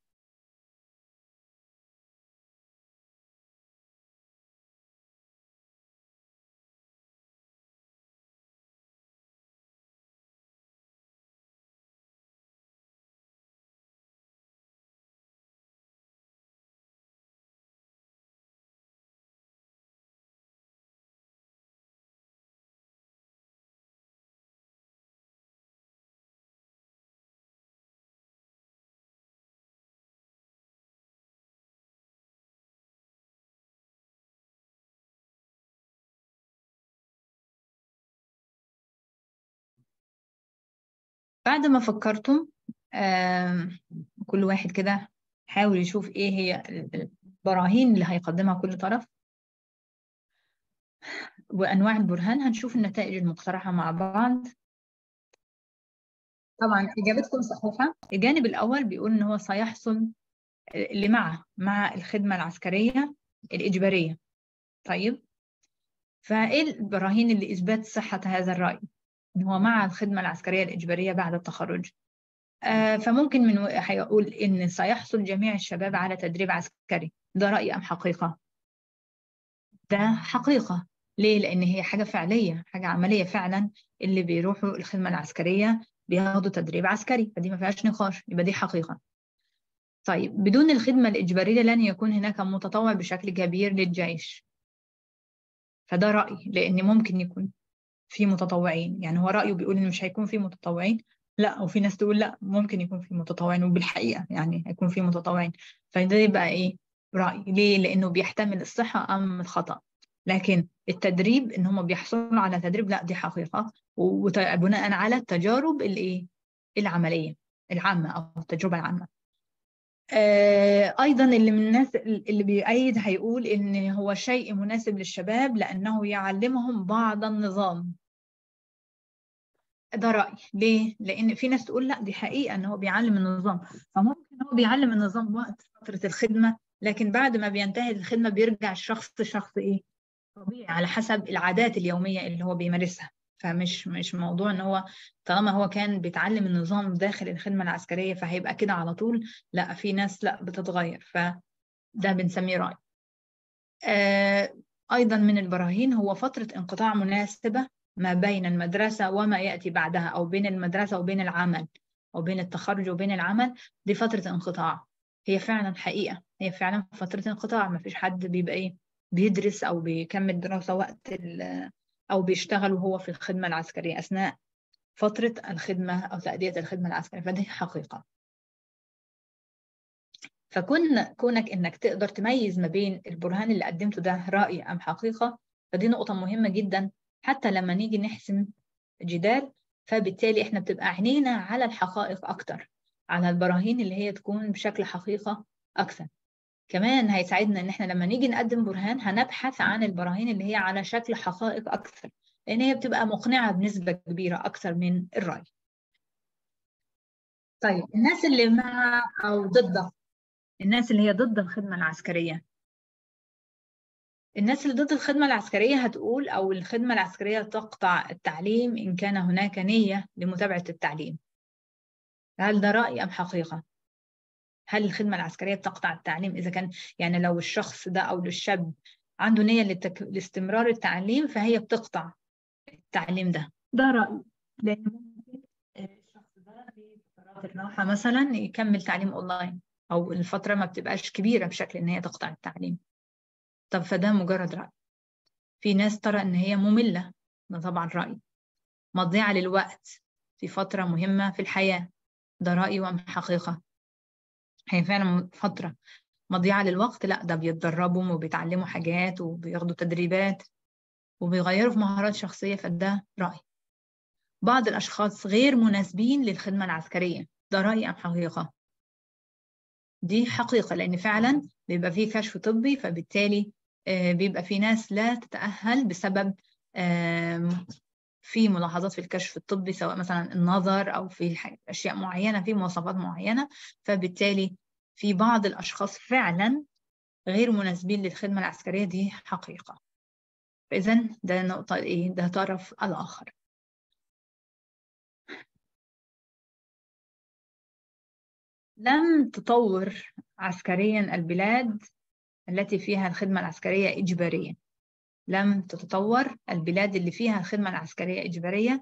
بعد ما فكرتم كل واحد كده حاول يشوف ايه هي البراهين اللي هيقدمها كل طرف وانواع البرهان. هنشوف النتائج المقترحة مع بعض. طبعا اجابتكم صحيحة. الجانب الاول بيقول ان هو سيحصل اللي مع مع الخدمة العسكرية الإجبارية. طيب، فايه البراهين اللي اثبات صحة هذا الرأي ان هو مع الخدمة العسكرية الإجبارية بعد التخرج؟ آه فممكن من هيقول إن سيحصل جميع الشباب على تدريب عسكري. ده رأي أم حقيقة؟ ده حقيقة. ليه؟ لأن هي حاجة فعلية، حاجة عملية فعلا. اللي بيروحوا الخدمة العسكرية بياخدوا تدريب عسكري، فدي ما فيهاش نقاش، يبقى دي حقيقة. طيب، بدون الخدمة الإجبارية لن يكون هناك متطوع بشكل كبير للجيش. فده رأي، لأن ممكن يكون في متطوعين. يعني هو رأيه بيقول إن مش هيكون في متطوعين، لا، وفي ناس تقول لا ممكن يكون في متطوعين، وبالحقيقة يعني هيكون في متطوعين. فده يبقى إيه؟ رأي. ليه؟ لأنه بيحتمل الصحة أم الخطأ. لكن التدريب إن هم بيحصلوا على تدريب، لا، دي حقيقة، وبناء على التجارب الإيه؟ العملية العامة أو التجربة العامة. آه أيضا اللي من الناس اللي بيأيد هيقول إن هو شيء مناسب للشباب لأنه يعلمهم بعض النظام. ده رأي. ليه؟ لأن في ناس تقول لا، دي حقيقة إن هو بيعلم النظام. فممكن هو بيعلم النظام وقت فترة الخدمة، لكن بعد ما بينتهي الخدمة بيرجع الشخص شخص إيه؟ طبيعي على حسب العادات اليومية اللي هو بيمارسها. فمش مش موضوع إن هو طالما هو كان بيتعلم النظام داخل الخدمة العسكرية فهيبقى كده على طول. لا، في ناس لا بتتغير، فده بنسميه رأي. آه أيضا من البراهين هو فترة انقطاع مناسبة ما بين المدرسة وما يأتي بعدها، أو بين المدرسة وبين العمل، أو بين التخرج وبين العمل. دي فترة انقطاع. هي فعلا حقيقة، هي فعلا فترة انقطاع. ما فيش حد بيبقى إيه بيدرس أو بيكمل دراسة وقت أو بيشتغل وهو في الخدمة العسكرية أثناء فترة الخدمة أو تأدية الخدمة العسكرية. فدي حقيقة. فكون كونك انك تقدر تميز ما بين البرهان اللي قدمته ده رأي ام حقيقة، فدي نقطة مهمة جدا حتى لما نيجي نحسم جدال. فبالتالي احنا بتبقى عينينا على الحقائق اكتر، على البراهين اللي هي تكون بشكل حقيقة اكثر. كمان هيساعدنا ان احنا لما نيجي نقدم برهان هنبحث عن البراهين اللي هي على شكل حقائق اكثر، لان هي بتبقى مقنعة بنسبة كبيرة اكثر من الرأي. طيب، الناس اللي مع او ضد، الناس اللي هي ضد الخدمة العسكرية، الناس اللي ضد الخدمة العسكرية هتقول أو الخدمة العسكرية تقطع التعليم إن كان هناك نية لمتابعة التعليم. هل ده رأي أم حقيقة؟ هل الخدمة العسكرية تقطع التعليم إذا كان يعني لو الشخص ده أو الشاب عنده نية للتك... لاستمرار التعليم، فهي بتقطع التعليم ده. ده رأيي، لأن ممكن الشخص ده في فترات الراحة مثلا يكمل تعليم أونلاين، أو الفترة ما بتبقاش كبيرة بشكل إن هي تقطع التعليم. طب فده مجرد رأي. في ناس ترى إن هي مملة، ده طبعا رأي. مضيعة للوقت في فترة مهمة في الحياة، ده رأي وأم حقيقة؟ هي فعلا فترة مضيعة للوقت؟ لا، ده بيتدربوا وبيتعلموا حاجات وبياخدوا تدريبات وبيغيروا في مهارات شخصية، فده رأي. بعض الأشخاص غير مناسبين للخدمة العسكرية، ده رأي أم حقيقة؟ دي حقيقة، لأن فعلا بيبقى فيه كشف طبي، فبالتالي بيبقى في ناس لا تتأهل بسبب في ملاحظات في الكشف الطبي، سواء مثلا النظر أو في أشياء معينة، في مواصفات معينة، فبالتالي في بعض الأشخاص فعلا غير مناسبين للخدمة العسكرية، دي حقيقة. فإذا ده نقطة إيه؟ ده طرف الآخر. لم تطور عسكريا البلاد التي فيها الخدمة العسكرية إجبارية. لم تتطور البلاد اللي فيها الخدمة العسكرية إجبارية.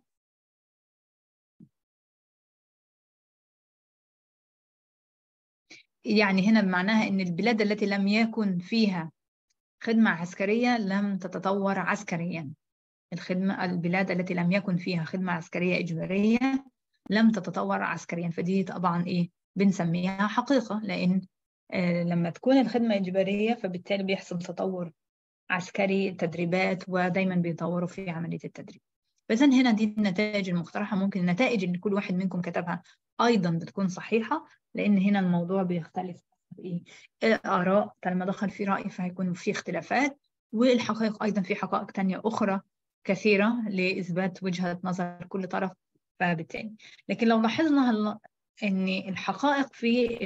يعني هنا بمعناها إن البلاد التي لم يكن فيها خدمة عسكرية لم تتطور عسكريا. الخدمة البلاد التي لم يكن فيها خدمة عسكرية إجبارية لم تتطور عسكريا، فدي طبعا إيه بنسميها حقيقة، لأن آه لما تكون الخدمة إجبارية فبالتالي بيحصل تطور عسكري، تدريبات، ودايما بيطوروا في عملية التدريب. فإذا هنا دي النتائج المقترحة. ممكن النتائج اللي كل واحد منكم كتبها أيضا بتكون صحيحة، لأن هنا الموضوع بيختلف إيه آراء. طالما دخل في رأي فهيكون في اختلافات، والحقائق أيضا في حقائق تانية أخرى كثيرة لإثبات وجهة نظر كل طرف. فبالتالي لكن لو لاحظنا أن الحقائق في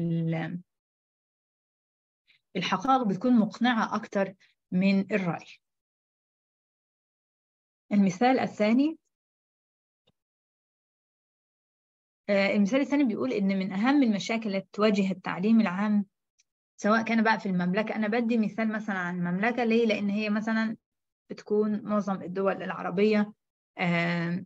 الحقائق بتكون مقنعة أكتر من الرأي. المثال الثاني المثال الثاني بيقول إن من أهم المشاكل التي تواجه التعليم العام، سواء كان بقى في المملكة. أنا بدي مثال مثلا عن المملكة ليه؟ لأن هي مثلا بتكون معظم الدول العربية، آه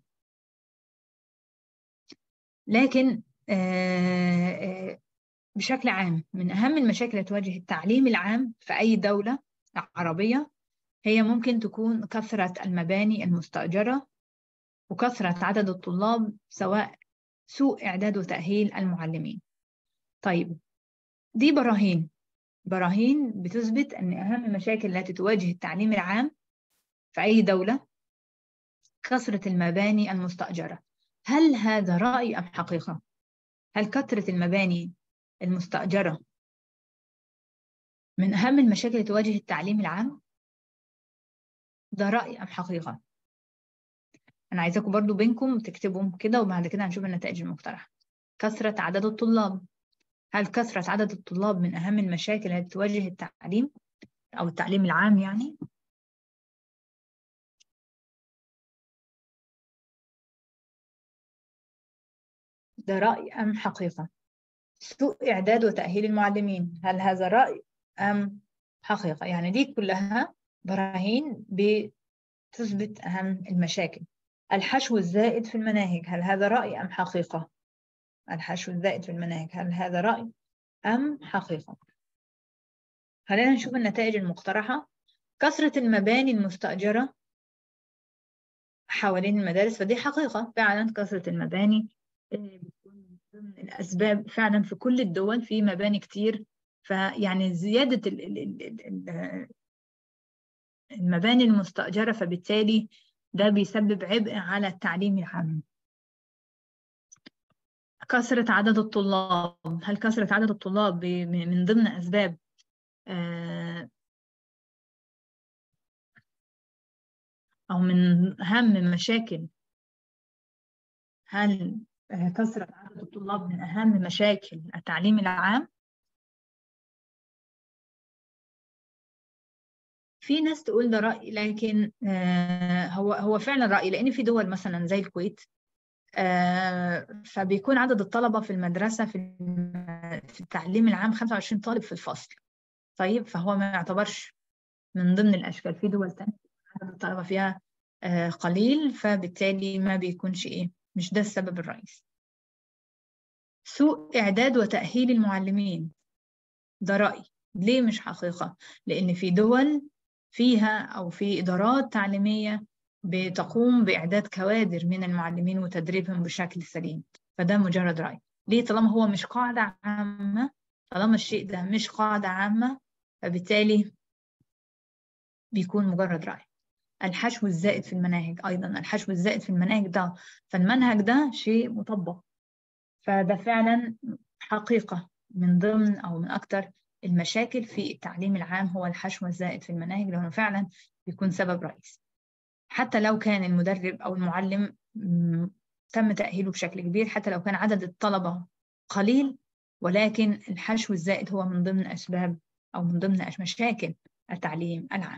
لكن آه آه بشكل عام من أهم المشاكل التي تواجه التعليم العام في أي دولة عربية هي ممكن تكون كثرة المباني المستأجرة وكثرة عدد الطلاب، سواء سوء إعداد وتأهيل المعلمين. طيب دي براهين براهين بتثبت أن أهم المشاكل التي تواجه التعليم العام في أي دولة كثرة المباني المستأجرة. هل هذا رأي أم حقيقة؟ هل كثرة المباني المستأجرة من أهم المشاكل التي تواجه التعليم العام؟ ده رأي أم حقيقة؟ أنا عايزاكم برضو بينكم تكتبوا كده، وبعد كده هنشوف النتائج المقترحة. كثرة عدد الطلاب، هل كثرة عدد الطلاب من أهم المشاكل التي تواجه التعليم أو التعليم العام يعني؟ ده رأي أم حقيقة؟ سوء إعداد وتأهيل المعلمين، هل هذا رأي أم حقيقة؟ يعني دي كلها براهين بتثبت أهم المشاكل. الحشو الزائد في المناهج، هل هذا رأي أم حقيقة؟ الحشو الزائد في المناهج، هل هذا رأي أم حقيقة؟ خلينا نشوف النتائج المقترحة. كثرة المباني المستأجرة حوالين المدارس، فدي حقيقة فعلا. كثرة المباني بتكون من الأسباب فعلا في كل الدول، في مباني كتير، فيعني زيادة المباني المستأجرة فبالتالي ده بيسبب عبء على التعليم العام. كثرة عدد الطلاب، هل كثرة عدد الطلاب من ضمن أسباب أو من أهم مشاكل هل كثرة عدد الطلاب من أهم مشاكل التعليم العام؟ في ناس تقول ده رأي، لكن هو هو فعلا رأي، لأن في دول مثلا زي الكويت فبيكون عدد الطلبة في المدرسة في التعليم العام خمسة وعشرين طالب في الفصل. طيب فهو ما يعتبرش من ضمن الأشكال. في دول تانية عدد الطلبة فيها قليل، فبالتالي ما بيكونش إيه، مش ده السبب الرئيسي. سوء إعداد وتأهيل المعلمين، ده رأي. ليه مش حقيقة؟ لأن في دول فيها أو في إدارات تعليمية بتقوم بإعداد كوادر من المعلمين وتدريبهم بشكل سليم، فده مجرد رأي. ليه؟ طالما هو مش قاعدة عامة، طالما الشيء ده مش قاعدة عامة، فبالتالي بيكون مجرد رأي. الحشو الزائد في المناهج، أيضا الحشو الزائد في المناهج ده، فالمنهج ده شيء مطبق، فده فعلا حقيقة من ضمن أو من أكثر المشاكل في التعليم العام هو الحشو الزائد في المناهج، لأنه فعلا بيكون سبب رئيسي. حتى لو كان المدرب أو المعلم تم تأهيله بشكل كبير، حتى لو كان عدد الطلبة قليل، ولكن الحشو الزائد هو من ضمن أسباب أو من ضمن مشاكل التعليم العام.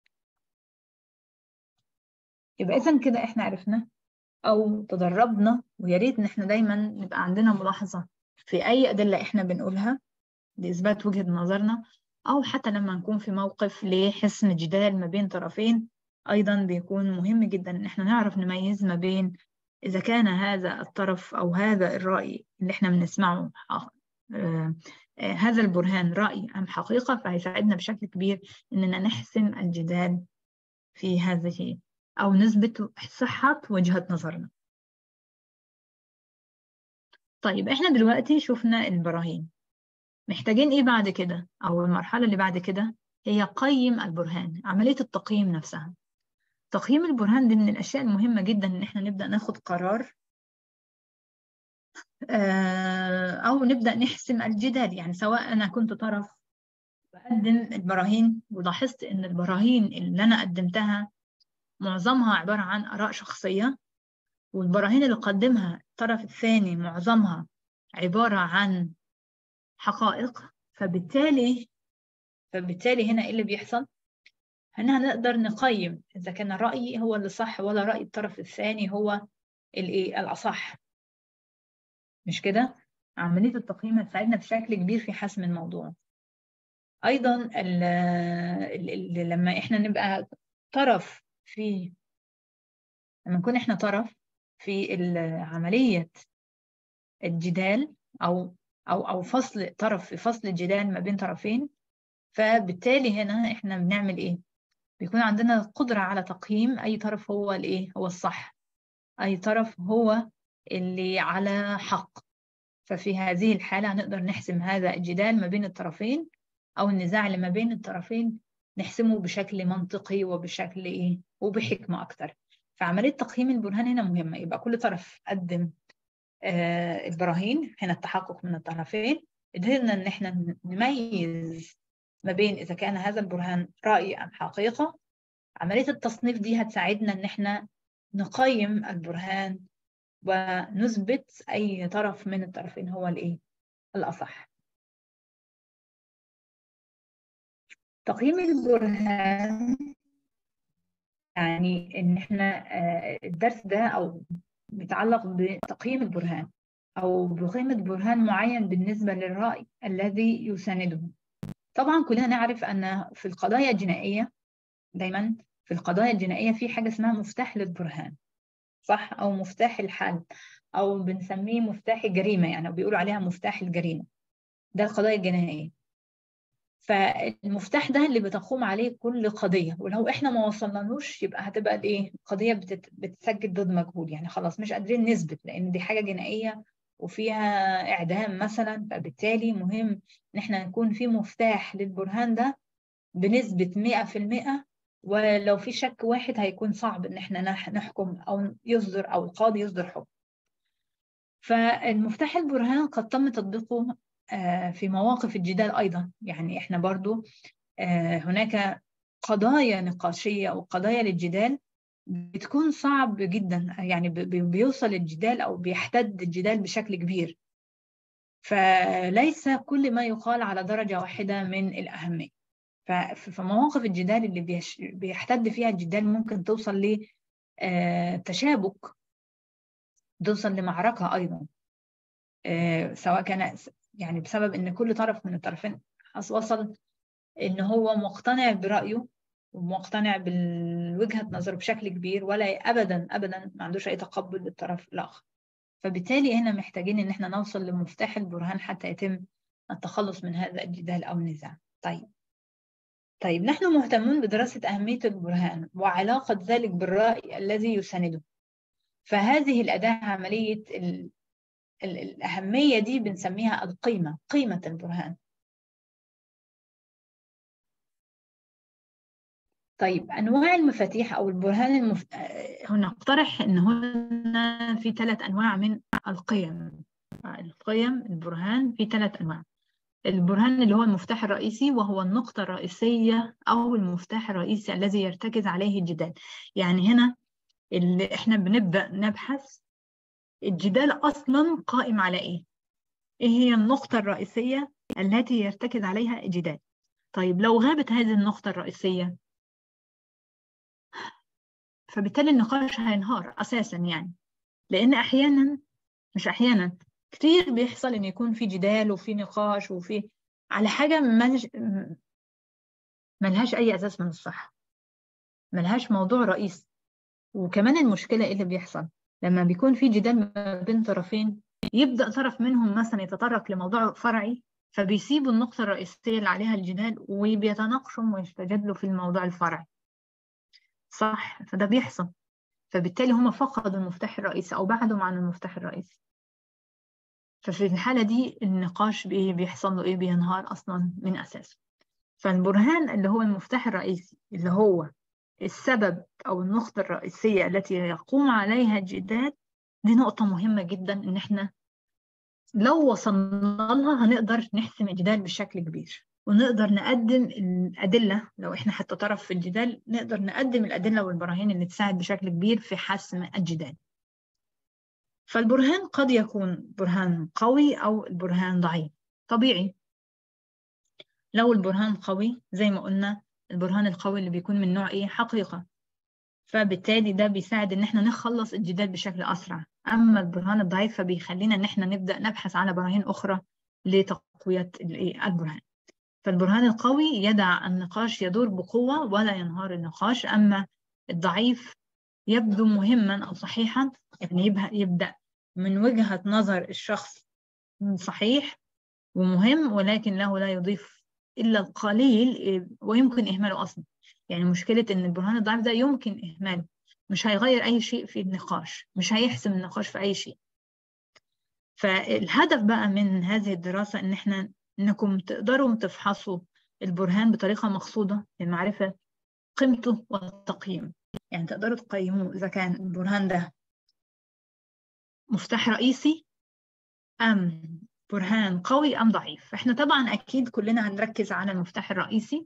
يبقى إذن كده إحنا عرفنا أو تدربنا، ويا ريت إن إحنا دايما نبقى عندنا ملاحظة في أي أدلة إحنا بنقولها لإثبات وجهة نظرنا، أو حتى لما نكون في موقف لحسم جدال ما بين طرفين. أيضا بيكون مهم جدا إن إحنا نعرف نميز ما بين إذا كان هذا الطرف أو هذا الرأي اللي إحنا بنسمعه آه آه هذا البرهان رأي أم حقيقة، فهيساعدنا بشكل كبير إننا نحسم الجدال في هذه أو نثبت صحة وجهة نظرنا. طيب إحنا دلوقتي شفنا البراهين، محتاجين إيه بعد كده؟ أو المرحلة اللي بعد كده هي قيم البرهان، عملية التقييم نفسها. تقييم البرهان دي من الأشياء المهمة جدا إن إحنا نبدأ ناخد قرار أو نبدأ نحسم الجدال. يعني سواء أنا كنت طرف بقدم البراهين ولاحظت إن البراهين اللي أنا قدمتها معظمها عبارة عن آراء شخصية، والبراهين اللي قدمها الطرف الثاني معظمها عبارة عن حقائق، فبالتالي فبالتالي هنا إيه اللي بيحصل؟ هنا هنقدر نقيم إذا كان رأيي هو اللي صح ولا رأي الطرف الثاني هو الإيه الأصح. مش كده؟ عملية التقييم هتساعدنا بشكل كبير في حسم الموضوع. أيضا ال ال ال لما إحنا نبقى طرف في لما نكون إحنا طرف في عملية الجدال أو أو أو فصل طرف في فصل الجدال ما بين طرفين، فبالتالي هنا إحنا بنعمل إيه؟ بيكون عندنا قدرة على تقييم أي طرف هو الإيه هو الصح، أي طرف هو اللي على حق. ففي هذه الحالة هنقدر نحسم هذا الجدال ما بين الطرفين أو النزاع اللي ما بين الطرفين، نحسمه بشكل منطقي وبشكل إيه وبحكمة أكتر. فعملية تقييم البرهان هنا مهمة. يبقى كل طرف قدم آه البراهين، هنا التحقق من الطرفين، قدرنا إن إحنا نميز ما بين إذا كان هذا البرهان رأي أم حقيقة. عملية التصنيف دي هتساعدنا إن إحنا نقيم البرهان ونثبت أي طرف من الطرفين هو الإيه الأصح. تقييم البرهان يعني إن إحنا الدرس ده أو بيتعلق بتقييم البرهان أو بقيمة برهان معين بالنسبة للرأي الذي يسانده. طبعا كلنا نعرف أن في القضايا الجنائية دايما في القضايا الجنائية في حاجة اسمها مفتاح للبرهان، صح؟ أو مفتاح الحل، أو بنسميه مفتاح الجريمة، يعني بيقولوا عليها مفتاح الجريمة. ده القضايا الجنائية. فالمفتاح ده اللي بتقوم عليه كل قضية، ولو إحنا ما وصلنالوش يبقى هتبقى الإيه؟ قضية بتت... بتسجل ضد مجهول، يعني خلاص مش قادرين نثبت لأن دي حاجة جنائية وفيها إعدام مثلا. فبالتالي مهم إن إحنا نكون في مفتاح للبرهان ده بنسبة مئة في المئة، ولو في شك واحد هيكون صعب إن إحنا نحكم أو يصدر أو القاضي يصدر حكم. فالمفتاح البرهان قد تم تطبيقه في مواقف الجدال أيضا. يعني إحنا برضو هناك قضايا نقاشية أو قضايا للجدال بتكون صعب جدا، يعني بيوصل الجدال أو بيحتد الجدال بشكل كبير، فليس كل ما يقال على درجة واحدة من الأهمية. ففي مواقف الجدال اللي بيحتد فيها الجدال ممكن توصل لتشابك، توصل لمعركة أيضا، سواء كان يعني بسبب إن كل طرف من الطرفين وصل إن هو مقتنع برأيه ومقتنع بالوجهة نظره بشكل كبير، ولا أبدا أبدا ما عندوش أي تقبل للطرف الآخر. فبالتالي هنا محتاجين إن احنا نوصل لمفتاح البرهان حتى يتم التخلص من هذا الجدال أو النزاع. طيب طيب نحن مهتمون بدراسة أهمية البرهان وعلاقة ذلك بالرأي الذي يسانده. فهذه الأداة عملية ال ال الأهمية دي بنسميها القيمة، قيمة البرهان. طيب أنواع المفاتيح أو البرهان المف... هنا نقترح أن هنا في ثلاث أنواع من القيم. القيم البرهان في ثلاث أنواع. البرهان اللي هو المفتاح الرئيسي، وهو النقطة الرئيسية أو المفتاح الرئيسي الذي يرتكز عليه الجدال. يعني هنا اللي احنا بنبدأ نبحث الجدال أصلا قائم على إيه؟ إيه هي النقطة الرئيسية التي يرتكز عليها الجدال؟ طيب لو غابت هذه النقطة الرئيسية، فبالتالي النقاش هينهار أساسا. يعني لأن أحيانا، مش أحيانا، كتير بيحصل إن يكون في جدال وفي نقاش وفي على حاجة ملهاش ملهاش أي أساس من الصحة، ملهاش موضوع رئيسي. وكمان المشكلة إيه اللي بيحصل لما بيكون في جدال ما بين طرفين، يبدأ طرف منهم مثلا يتطرق لموضوع فرعي، فبيسيبوا النقطة الرئيسية اللي عليها الجدال وبيتناقشوا ويستجدلوا في الموضوع الفرعي. صح؟ فده بيحصل. فبالتالي هم فقدوا المفتاح الرئيسي أو بعدوا عن المفتاح الرئيسي. ففي الحالة دي النقاش بيحصل له إيه؟ بينهار أصلا من أساسه. فالبرهان اللي هو المفتاح الرئيسي، اللي هو السبب أو النقطة الرئيسية التي يقوم عليها الجدال، دي نقطة مهمة جدا. إن إحنا لو وصلنا لها هنقدر نحسم الجدال بشكل كبير، ونقدر نقدم الأدلة. لو إحنا حتى طرف في الجدال نقدر نقدم الأدلة والبراهين اللي تساعد بشكل كبير في حسم الجدال. فالبرهان قد يكون برهان قوي أو البرهان ضعيف. طبيعي لو البرهان قوي زي ما قلنا، البرهان القوي اللي بيكون من نوع إيه؟ حقيقة. فبالتالي ده بيساعد إن احنا نخلص الجدال بشكل أسرع. أما البرهان الضعيف فبيخلينا إن احنا نبدأ نبحث على براهين أخرى لتقوية البرهان. فالبرهان القوي يدع النقاش يدور بقوة ولا ينهار النقاش. أما الضعيف يبدو مهما أو صحيحا، يعني يبدأ من وجهة نظر الشخص صحيح ومهم، ولكن له لا يضيف إلا القليل ويمكن إهماله أصلا. يعني مشكلة إن البرهان الضعيف ده يمكن إهماله، مش هيغير أي شيء في النقاش، مش هيحسم النقاش في أي شيء. فالهدف بقى من هذه الدراسة إن إحنا إنكم تقدروا تفحصوا البرهان بطريقة مقصودة لمعرفة قيمته والتقييم. يعني تقدروا تقيموا إذا كان البرهان ده مفتاح رئيسي أم برهان قوي أم ضعيف. إحنا طبعا أكيد كلنا هنركز على المفتاح الرئيسي،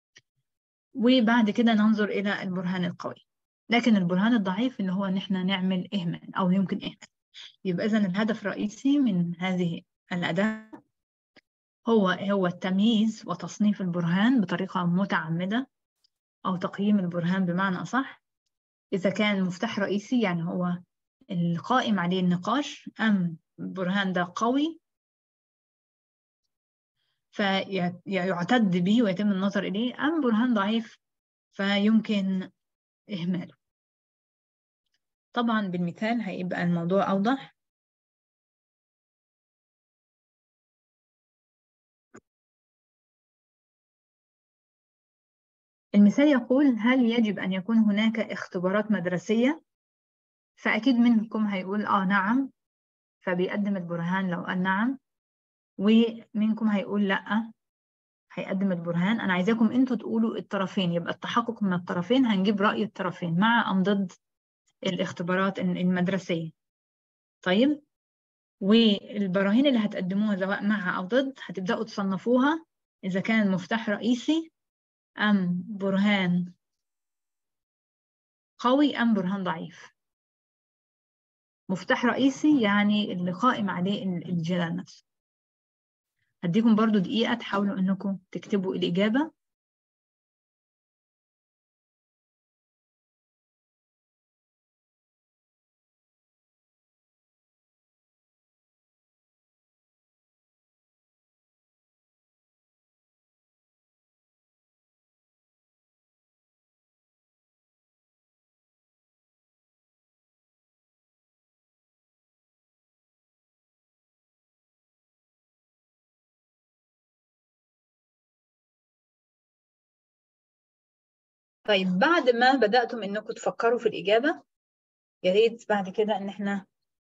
وبعد كده ننظر إلى البرهان القوي. لكن البرهان الضعيف اللي هو إن إحنا نعمل إهمال أو يمكن إهمال. يبقى إذن الهدف الرئيسي من هذه الأداة هو هو التمييز وتصنيف البرهان بطريقة متعمدة، أو تقييم البرهان بمعنى أصح، إذا كان مفتاح رئيسي يعني هو القائم عليه النقاش، أم البرهان ده قوي فيعتد به ويتم النظر إليه، أم برهان ضعيف فيمكن إهماله. طبعا بالمثال هيبقى الموضوع أوضح. المثال يقول: هل يجب أن يكون هناك اختبارات مدرسية؟ فأكيد منكم هيقول آه نعم، فبيقدم البرهان لو قال نعم. ومنكم هيقول لأ، هيقدم البرهان. أنا عايزاكم أنتوا تقولوا الطرفين، يبقى التحقق من الطرفين، هنجيب رأي الطرفين مع أم ضد الاختبارات المدرسية. طيب، والبراهين اللي هتقدموها سواء مع أو ضد هتبدأوا تصنفوها إذا كان مفتاح رئيسي أم برهان قوي أم برهان ضعيف. مفتاح رئيسي يعني اللي قائم عليه الجدال نفسه. هديكم برضو دقيقة تحاولوا أنكم تكتبوا الإجابة. طيب بعد ما بدأتم إنكم تفكروا في الإجابة، يا ريت بعد كده إن إحنا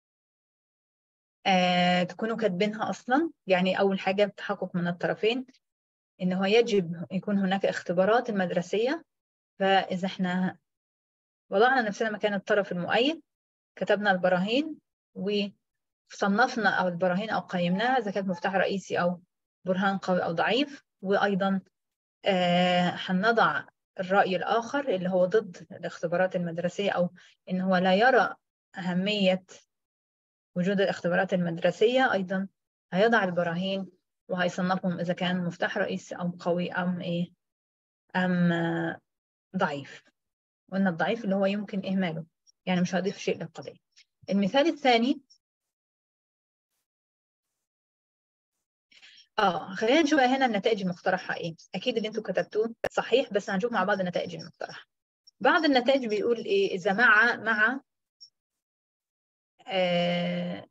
آه تكونوا كاتبينها أصلا. يعني أول حاجة التحقق من الطرفين، إن هو يجب يكون هناك اختبارات المدرسية. فإذا إحنا وضعنا نفسنا مكان الطرف المؤيد، كتبنا البراهين وصنفنا أو البراهين أو قيمناها إذا كانت مفتاح رئيسي أو برهان قوي أو ضعيف، وأيضا آه هنضع الرأي الآخر اللي هو ضد الاختبارات المدرسية، أو إن هو لا يرى أهمية وجود الاختبارات المدرسية. أيضا هيضع البراهين وهيصنفهم إذا كان مفتاح رئيسي أو قوي أم إيه أم آه ضعيف. قلنا الضعيف اللي هو يمكن إهماله، يعني مش هضيف شيء للقضية. المثال الثاني، اه خلينا نشوف هنا النتائج المقترحة ايه. اكيد اللي انتوا كتبتوه صحيح، بس هنشوف مع بعض النتائج المقترحة. بعض النتائج بيقول ايه؟ اذا مع مع آه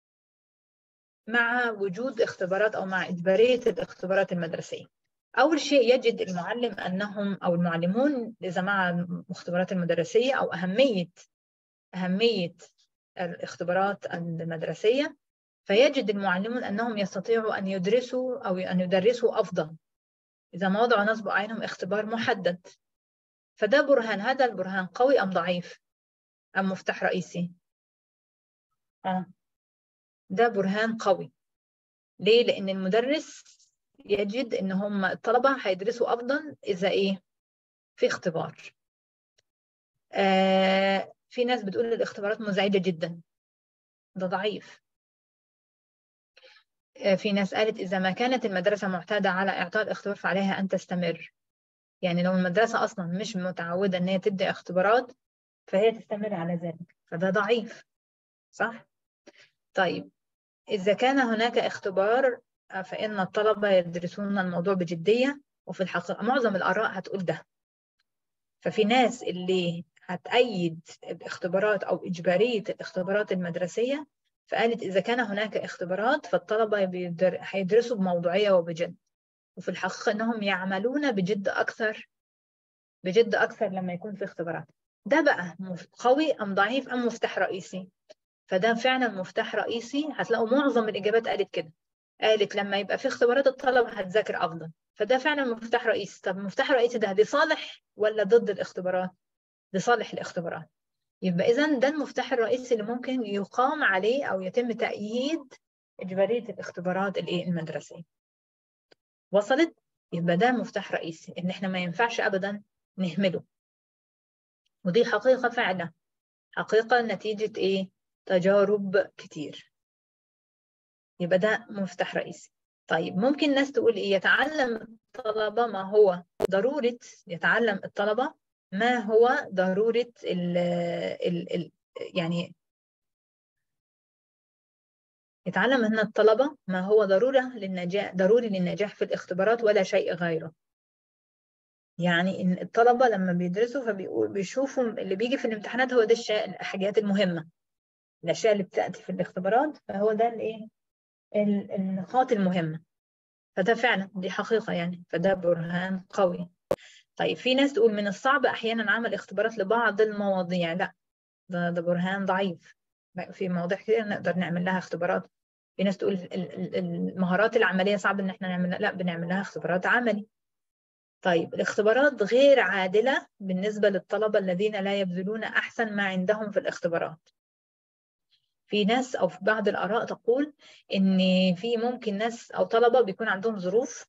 مع وجود اختبارات او مع اجبارية الاختبارات المدرسية. اول شيء يجد المعلم انهم او المعلمون اذا مع الاختبارات المدرسية او اهمية اهمية الاختبارات المدرسية، فيجد المعلمون أنهم يستطيعوا أن يدرسوا أو أن يدرسوا أفضل إذا ما وضعوا نصب عينهم اختبار محدد. فده برهان. هذا البرهان قوي أم ضعيف أم مفتاح رئيسي؟ آه. ده برهان قوي. ليه؟ لأن المدرس يجد أن هم الطلبة هيدرسوا أفضل إذا إيه؟ في اختبار. آه في ناس بتقول الاختبارات مزعجة جدا، ده ضعيف. في ناس قالت إذا ما كانت المدرسة معتادة على إعطاء الاختبار فعليها أن تستمر. يعني لو المدرسة أصلا مش متعودة إن هي تدي اختبارات فهي تستمر على ذلك، فده ضعيف، صح؟ طيب إذا كان هناك اختبار فإن الطلبة يدرسون الموضوع بجدية، وفي الحقيقة معظم الآراء هتقول ده. ففي ناس اللي هتأيد الاختبارات أو إجبارية الاختبارات المدرسية، فقالت إذا كان هناك اختبارات فالطلبة بيدر... هيدرسوا بموضوعية وبجد، وفي الحقيقة أنهم يعملون بجد أكثر بجد أكثر لما يكون في اختبارات. ده بقى قوي أم ضعيف أم مفتاح رئيسي؟ فده فعلا مفتاح رئيسي. هتلاقوا معظم الإجابات قالت كده، قالت لما يبقى في اختبارات الطلبة هتذاكر أفضل، فده فعلا مفتاح رئيسي. طب مفتاح رئيسي ده لصالح ولا ضد الاختبارات؟ لصالح الاختبارات. يبقى إذا ده المفتاح الرئيسي اللي ممكن يقام عليه أو يتم تأييد إجبارية الاختبارات الإيه المدرسية. وصلت؟ يبقى ده مفتاح رئيسي إن إحنا ما ينفعش أبدا نهمله، ودي حقيقة فعلا، حقيقة نتيجة إيه؟ تجارب كتير. يبقى ده مفتاح رئيسي. طيب ممكن ناس تقول إيه؟ يتعلم الطلبة ما هو ضرورة يتعلم الطلبة ما هو ضرورة ال ال ال يعني يتعلم هنا الطلبة ما هو ضرورة للنجاح ضروري للنجاح في الاختبارات ولا شيء غيره. يعني إن الطلبة لما بيدرسوا فبيقول بيشوفوا اللي بيجي في الامتحانات هو ده الحاجات المهمة، الأشياء اللي بتأتي في الاختبارات فهو ده الإيه؟ النقاط المهمة. فده فعلا دي حقيقة يعني، فده برهان قوي. طيب في ناس تقول من الصعب أحيانا عمل اختبارات لبعض المواضيع. لا، ده, ده برهان ضعيف. في مواضيع كتير نقدر نعمل لها اختبارات. في ناس تقول المهارات العملية صعب إن احنا نعمل، لا بنعمل لها اختبارات عملي. طيب الاختبارات غير عادلة بالنسبة للطلبة الذين لا يبذلون أحسن ما عندهم في الاختبارات. في ناس أو في بعض الآراء تقول إن في ممكن ناس أو طلبة بيكون عندهم ظروف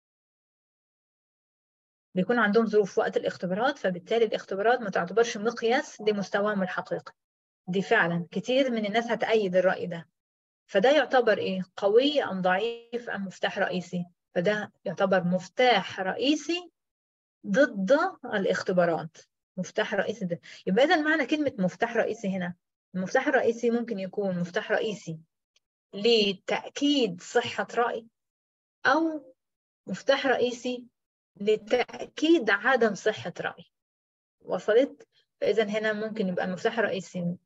بيكون عندهم ظروف وقت الاختبارات، فبالتالي الاختبارات ما تعتبرش مقياس لمستواهم الحقيقي. دي فعلا كتير من الناس هتأيد الرأي ده. فده يعتبر إيه؟ قوي أم ضعيف أم مفتاح رئيسي؟ فده يعتبر مفتاح رئيسي ضد الاختبارات. مفتاح رئيسي ده. يبقى إذا معنى كلمة مفتاح رئيسي هنا، المفتاح الرئيسي ممكن يكون مفتاح رئيسي لتأكيد صحة رأي، أو مفتاح رئيسي لتأكيد عدم صحة رأي. وصلت؟ فإذا هنا ممكن يبقى المفتاح الرئيسي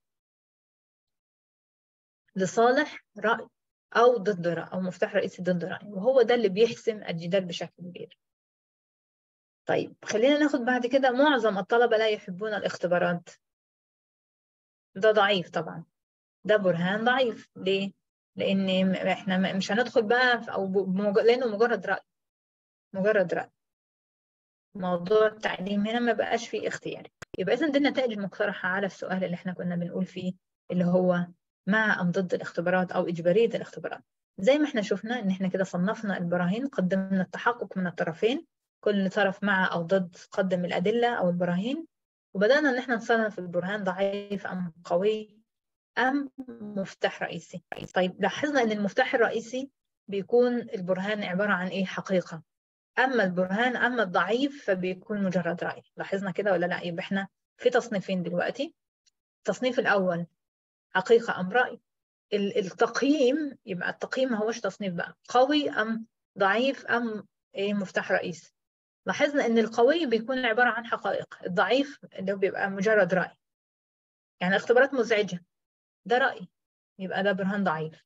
لصالح رأي أو ضد رأي، أو مفتاح رئيسي ضد رأي، وهو ده اللي بيحسم الجدال بشكل كبير. طيب خلينا ناخد بعد كده، معظم الطلبة لا يحبون الاختبارات. ده ضعيف طبعا، ده برهان ضعيف. ليه؟ لأن احنا مش هندخل بقى في، أو بمج... لأنه مجرد رأي، مجرد رأي. موضوع التعليم هنا ما بقاش فيه اختياري. يبقى إذن دي النتائج المقترحة على السؤال اللي احنا كنا بنقول فيه، اللي هو مع أم ضد الاختبارات أو إجبارية الاختبارات. زي ما احنا شفنا إن احنا كده صنفنا البراهين، قدمنا التحقق من الطرفين، كل طرف مع أو ضد قدم الأدلة أو البراهين، وبدأنا إن احنا نصنف البرهان ضعيف أم قوي أم مفتاح رئيسي. طيب لاحظنا إن المفتاح الرئيسي بيكون البرهان عبارة عن إيه؟ حقيقة. أما البرهان، أما الضعيف فبيكون مجرد رأي. لاحظنا كده ولا لا؟ يبقى احنا في تصنيفين دلوقتي. التصنيف الأول حقيقة أم رأي. التقييم، يبقى التقييم ما هوش تصنيف بقى قوي أم ضعيف أم إيه مفتاح رئيسي. لاحظنا إن القوي بيكون عبارة عن حقائق، الضعيف اللي هو بيبقى مجرد رأي. يعني اختبارات مزعجة، ده رأي، يبقى ده برهان ضعيف.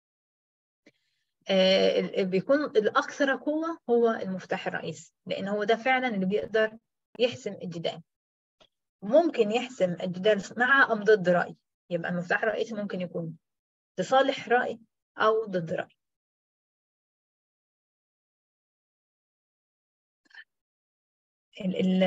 آه بيكون الأكثر قوة هو المفتاح الرئيسي، لأن هو ده فعلا اللي بيقدر يحسم الجدال. ممكن يحسم الجدال مع أم ضد رأي، يبقى المفتاح الرئيسي ممكن يكون لصالح رأي أو ضد رأي. ال ال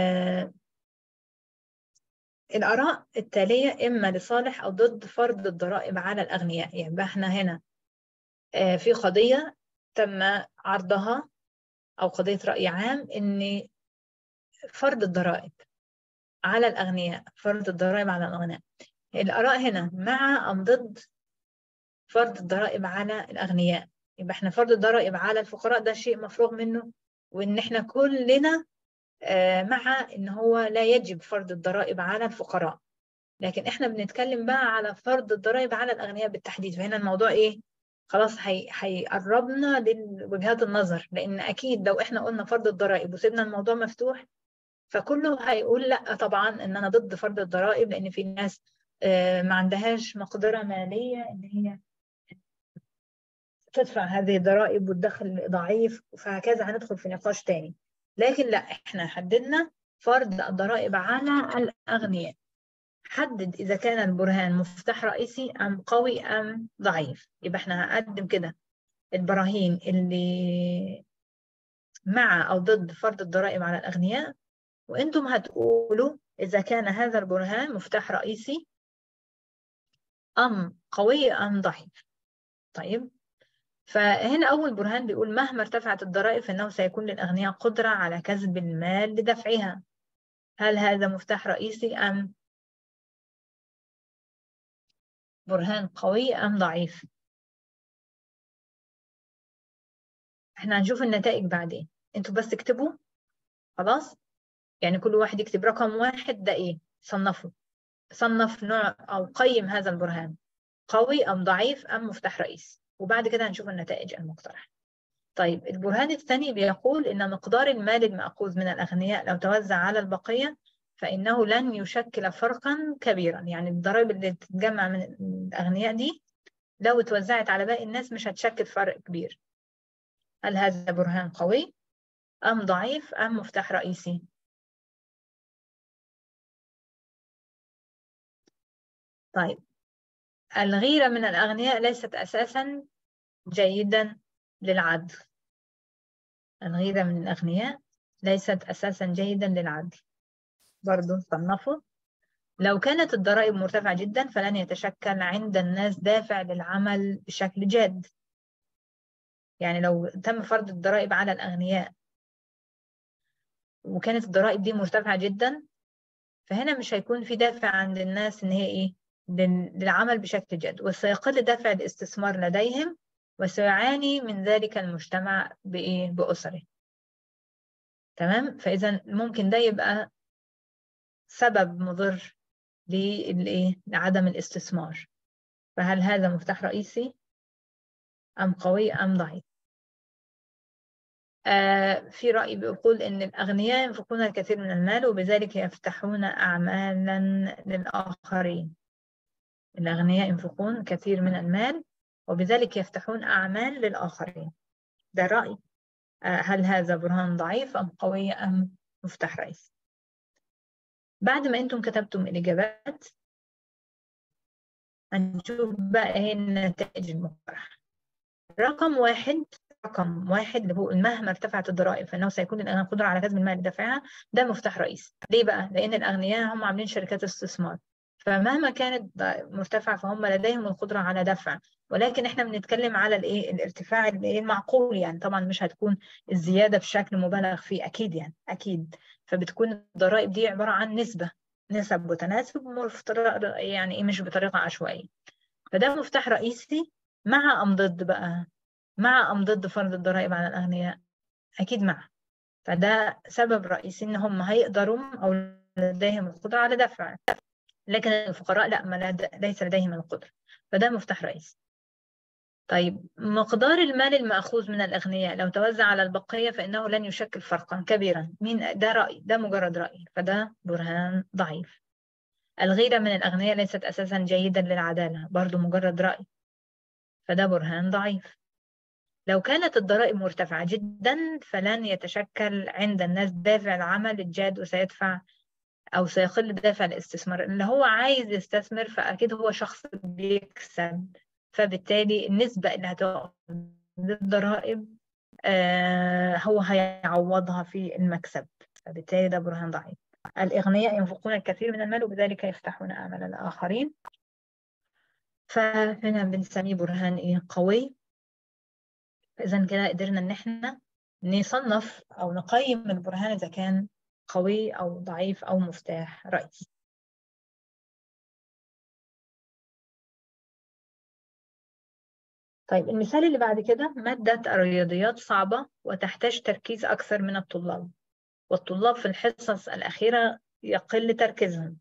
الآراء التالية إما لصالح أو ضد فرض الضرائب على الأغنياء. يبقى احنا هنا آه في قضية تم عرضها، أو قضية رأي عام، إن فرض الضرائب على الأغنياء، فرض الضرائب على الأغنياء. الآراء هنا مع أم ضد فرض الضرائب على الأغنياء. يبقى احنا فرض الضرائب على الفقراء ده شيء مفروغ منه، وإن احنا كلنا مع إن هو لا يجب فرض الضرائب على الفقراء، لكن احنا بنتكلم بقى على فرض الضرائب على الأغنياء بالتحديد. فهنا الموضوع إيه؟ خلاص هيقربنا لوجهات النظر، لأن أكيد لو احنا قلنا فرض الضرائب وسيبنا الموضوع مفتوح، فكله هيقول لا طبعا ان انا ضد فرض الضرائب، لان في ناس ما عندهاش مقدرة مالية ان هي تدفع هذه الضرائب والدخل ضعيف، فهكذا هندخل في نقاش تاني. لكن لا، احنا حددنا فرض الضرائب على الأغنياء. حدد إذا كان البرهان مفتاح رئيسي أم قوي أم ضعيف. يبقى احنا هنقدم كده البراهين اللي مع أو ضد فرض الضرائب على الأغنياء، وانتم هتقولوا إذا كان هذا البرهان مفتاح رئيسي أم قوي أم ضعيف. طيب، فهنا أول برهان بيقول مهما ارتفعت الضرائب فإنه سيكون للأغنياء قدرة على كسب المال لدفعها. هل هذا مفتاح رئيسي أم برهان قوي أم ضعيف؟ احنا هنشوف النتائج بعدين، انتوا بس اكتبوا خلاص. يعني كل واحد يكتب رقم واحد ده ايه، صنفه، صنف نوع أو قيم هذا البرهان قوي أم ضعيف أم مفتاح رئيسي، وبعد كده هنشوف النتائج المقترحة. طيب البرهان الثاني بيقول إن مقدار المال المأخوذ من الأغنياء لو توزع على البقية فإنه لن يشكل فرقا كبيرا. يعني الضرائب اللي تتجمع من الأغنياء دي لو توزعت على باقي الناس مش هتشكل فرق كبير. هل هذا برهان قوي أم ضعيف أم مفتاح رئيسي؟ طيب، الغيرة من الأغنياء ليست أساسا جيدا للعدل. الغيرة من الأغنياء ليست أساسا جيدا للعدل، برضو صنفوا. لو كانت الضرائب مرتفعة جدا فلن يتشكل عند الناس دافع للعمل بشكل جاد. يعني لو تم فرض الضرائب على الأغنياء وكانت الضرائب دي مرتفعة جدا، فهنا مش هيكون في دافع عند الناس إن هي إيه للعمل بشكل جاد، وسيقل دافع الاستثمار لديهم، وسيعاني من ذلك المجتمع بإيه بأسره. تمام، فإذا ممكن ده يبقى سبب مضر لعدم الاستثمار. فهل هذا مفتاح رئيسي أم قوي أم ضعيف؟ آه في رأي بيقول إن الأغنياء ينفقون الكثير من المال وبذلك يفتحون أعمالا للآخرين. الأغنياء ينفقون كثير من المال وبذلك يفتحون أعمال للآخرين، ده رأي. آه هل هذا برهان ضعيف أم قوي أم مفتاح رئيسي. بعد ما انتم كتبتم الإجابات هنشوف بقى ايه النتائج المقترحة. رقم واحد رقم واحد اللي هو مهما ارتفعت الضرائب فإنه سيكون الأغنياء قدرة على جذب المال لدفعها، ده مفتاح رئيسي. ليه بقى؟ لأن الأغنياء هم عاملين شركات استثمار، فمهما كانت مرتفعة فهم لديهم القدرة على دفع، ولكن احنا بنتكلم على الايه الارتفاع الايه المعقول، يعني طبعا مش هتكون الزيادة بشكل مبالغ فيه أكيد، يعني أكيد. فبتكون الضرائب دي عبارة عن نسبة نسب وتناسب يعني ايه مش بطريقة عشوائية. فده مفتاح رئيسي. مع أم ضد بقى؟ مع أم ضد فرض الضرائب على الأغنياء؟ أكيد مع. فده سبب رئيسي إن هم هيقدروا أو لديهم القدرة على دفع، لكن الفقراء لا، ما ليس لديهم القدرة. فده مفتاح رئيسي. طيب مقدار المال المأخوذ من الأغنياء لو توزع على البقية فإنه لن يشكل فرقا كبيرا. مين ده؟ رأي، ده مجرد رأي، فده برهان ضعيف. الغيرة من الأغنياء ليست أساسا جيدا للعدالة، برضو مجرد رأي، فده برهان ضعيف. لو كانت الضرائب مرتفعة جدا فلن يتشكل عند الناس دافع العمل الجاد، وسيدفع أو سيقل دافع الاستثمار. اللي هو عايز يستثمر فأكيد هو شخص بيكسب، فبالتالي النسبة اللي هتقع للضرائب آه هو هيعوضها في المكسب، فبالتالي ده برهان ضعيف. الأغنياء ينفقون الكثير من المال وبذلك يفتحون آمال الآخرين، فهنا بنسميه برهان إيه؟ قوي. إذا كده قدرنا إن إحنا نصنف أو نقيم البرهان إذا كان قوي أو ضعيف أو مفتاح رئيسي. طيب المثال اللي بعد كده، مادة الرياضيات صعبة وتحتاج تركيز أكثر من الطلاب، والطلاب في الحصص الأخيرة يقل تركيزهم.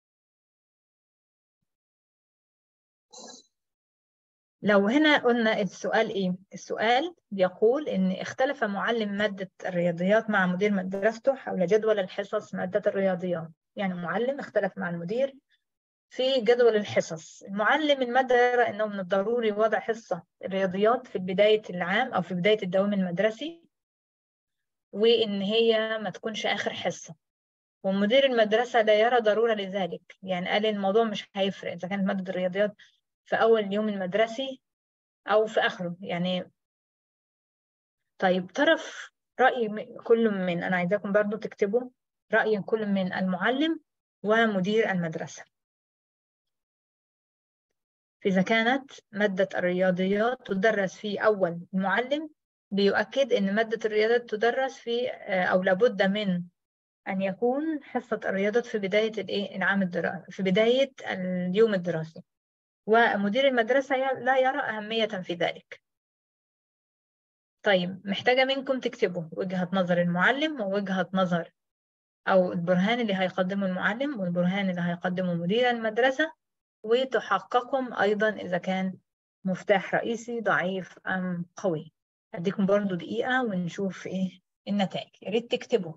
لو هنا قلنا السؤال إيه؟ السؤال بيقول إن اختلف معلم مادة الرياضيات مع مدير مدرسته حول جدول الحصص مادة الرياضيات. يعني معلم اختلف مع المدير في جدول الحصص. المعلم المادة يرى أنه من الضروري وضع حصة الرياضيات في بداية العام أو في بداية الدوام المدرسي، وإن هي ما تكونش آخر حصة. ومدير المدرسة لا يرى ضرورة لذلك، يعني قال الموضوع مش هيفرق إذا كانت مادة الرياضيات في أول اليوم المدرسي أو في آخره يعني. طيب طرف رأي كل من، أنا عايزاكم برضو تكتبوا رأي كل من المعلم ومدير المدرسة. إذا كانت مادة الرياضيات تدرس في أول، المعلم بيؤكد أن مادة الرياضيات تدرس في أو لابد من أن يكون حصة الرياضيات في بداية العام الدراسي، في بداية اليوم الدراسي، ومدير المدرسة لا يرى أهمية في ذلك. طيب محتاجة منكم تكتبوا وجهة نظر المعلم ووجهة نظر أو البرهان اللي هيقدمه المعلم والبرهان اللي هيقدمه مدير المدرسة، وتحققهم أيضا إذا كان مفتاح رئيسي ضعيف أم قوي. أديكم برضو دقيقة ونشوف إيه النتائج. يا ريت تكتبوا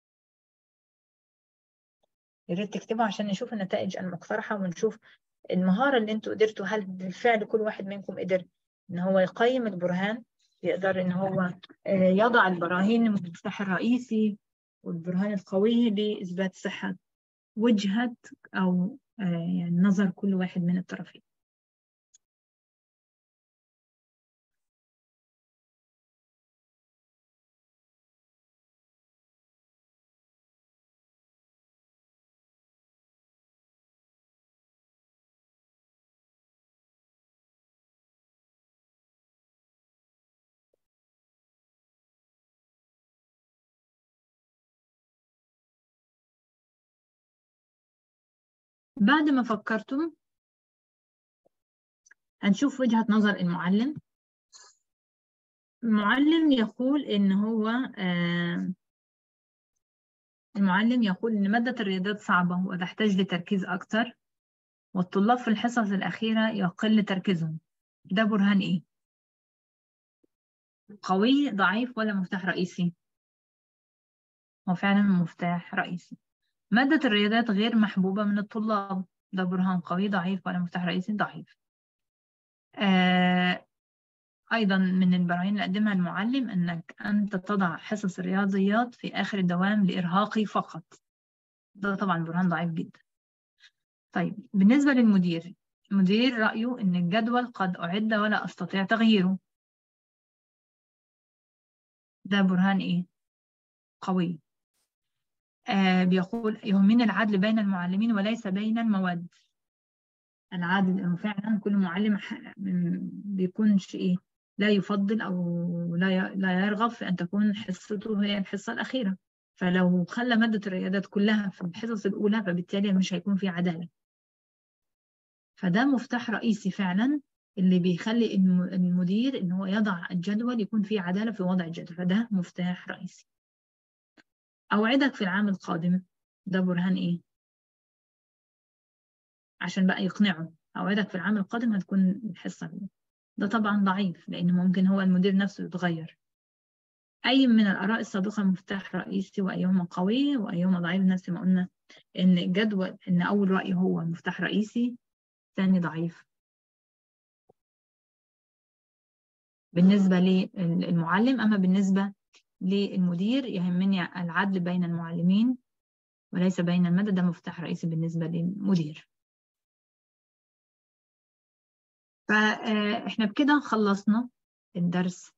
يا ريت تكتبوا عشان نشوف النتائج المقترحة ونشوف المهارة اللي انتوا قدرتوا، هل بالفعل كل واحد منكم قدر إن هو يقيم البرهان، يقدر إن هو يضع البراهين المفتاح الرئيسي والبرهان القوي لإثبات صحة وجهة أو يعني نظر كل واحد من الطرفين. بعد ما فكرتم هنشوف وجهة نظر المعلم. المعلم يقول إن هو آه المعلم يقول إن مادة الرياضيات صعبة وتحتاج لتركيز أكثر، والطلاب في الحصص الأخيرة يقل تركيزهم. ده برهان إيه؟ قوي، ضعيف، ولا مفتاح رئيسي؟ هو فعلا مفتاح رئيسي. مادة الرياضيات غير محبوبة من الطلاب. ده برهان قوي، ضعيف، ولا مفتاح رئيسي؟ ضعيف. آه أيضا من البراهين اللي قدمها المعلم أنك أنت تضع حصص الرياضيات في آخر الدوام لإرهاقي فقط. ده طبعا برهان ضعيف جدا. طيب بالنسبة للمدير، المدير رأيه أن الجدول قد أعد ولا أستطيع تغييره. ده برهان إيه؟ قوي. آه بيقول يهمني العدل بين المعلمين وليس بين المواد. العدل إنه فعلا كل معلم بيكونش إيه، لا يفضل أو لا لا يرغب في أن تكون حصته هي الحصة الأخيرة. فلو خلى مادة الرياضيات كلها في الحصص الأولى فبالتالي مش هيكون في عدالة. فده مفتاح رئيسي فعلا اللي بيخلي المدير إن هو يضع الجدول يكون فيه عدالة في وضع الجدول، فده مفتاح رئيسي. أوعدك في العام القادم، ده برهان إيه؟ عشان بقى يقنعه، أوعدك في العام القادم هتكون الحصة دي. ده طبعا ضعيف لأن ممكن هو المدير نفسه يتغير. أي من الآراء السابقة مفتاح رئيسي وأيهما قوي وأيهما ضعيف، نفس ما قلنا إن الجدول إن أول رأي هو مفتاح رئيسي، ثاني ضعيف. بالنسبة للمعلم، أما بالنسبة للمدير يهمني العدل بين المعلمين وليس بين المادة، ده مفتاح رئيسي بالنسبة للمدير. فإحنا بكده خلصنا الدرس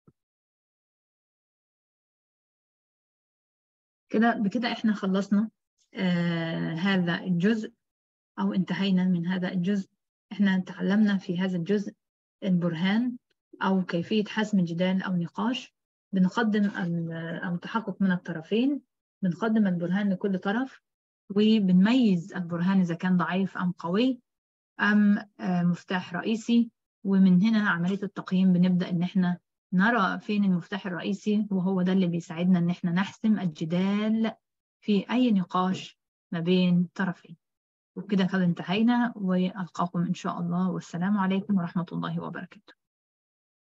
كده. بكده إحنا خلصنا آه هذا الجزء أو انتهينا من هذا الجزء. إحنا تعلمنا في هذا الجزء البرهان أو كيفية حسم الجدال أو نقاش. بنقدم التحقق من الطرفين، بنقدم البرهان لكل طرف، وبنميز البرهان إذا كان ضعيف أم قوي أم مفتاح رئيسي. ومن هنا عملية التقييم بنبدأ إن إحنا نرى فين المفتاح الرئيسي، وهو ده اللي بيساعدنا إن إحنا نحسم الجدال في أي نقاش ما بين طرفين. وبكده قد انتهينا، وألقاكم إن شاء الله، والسلام عليكم ورحمة الله وبركاته.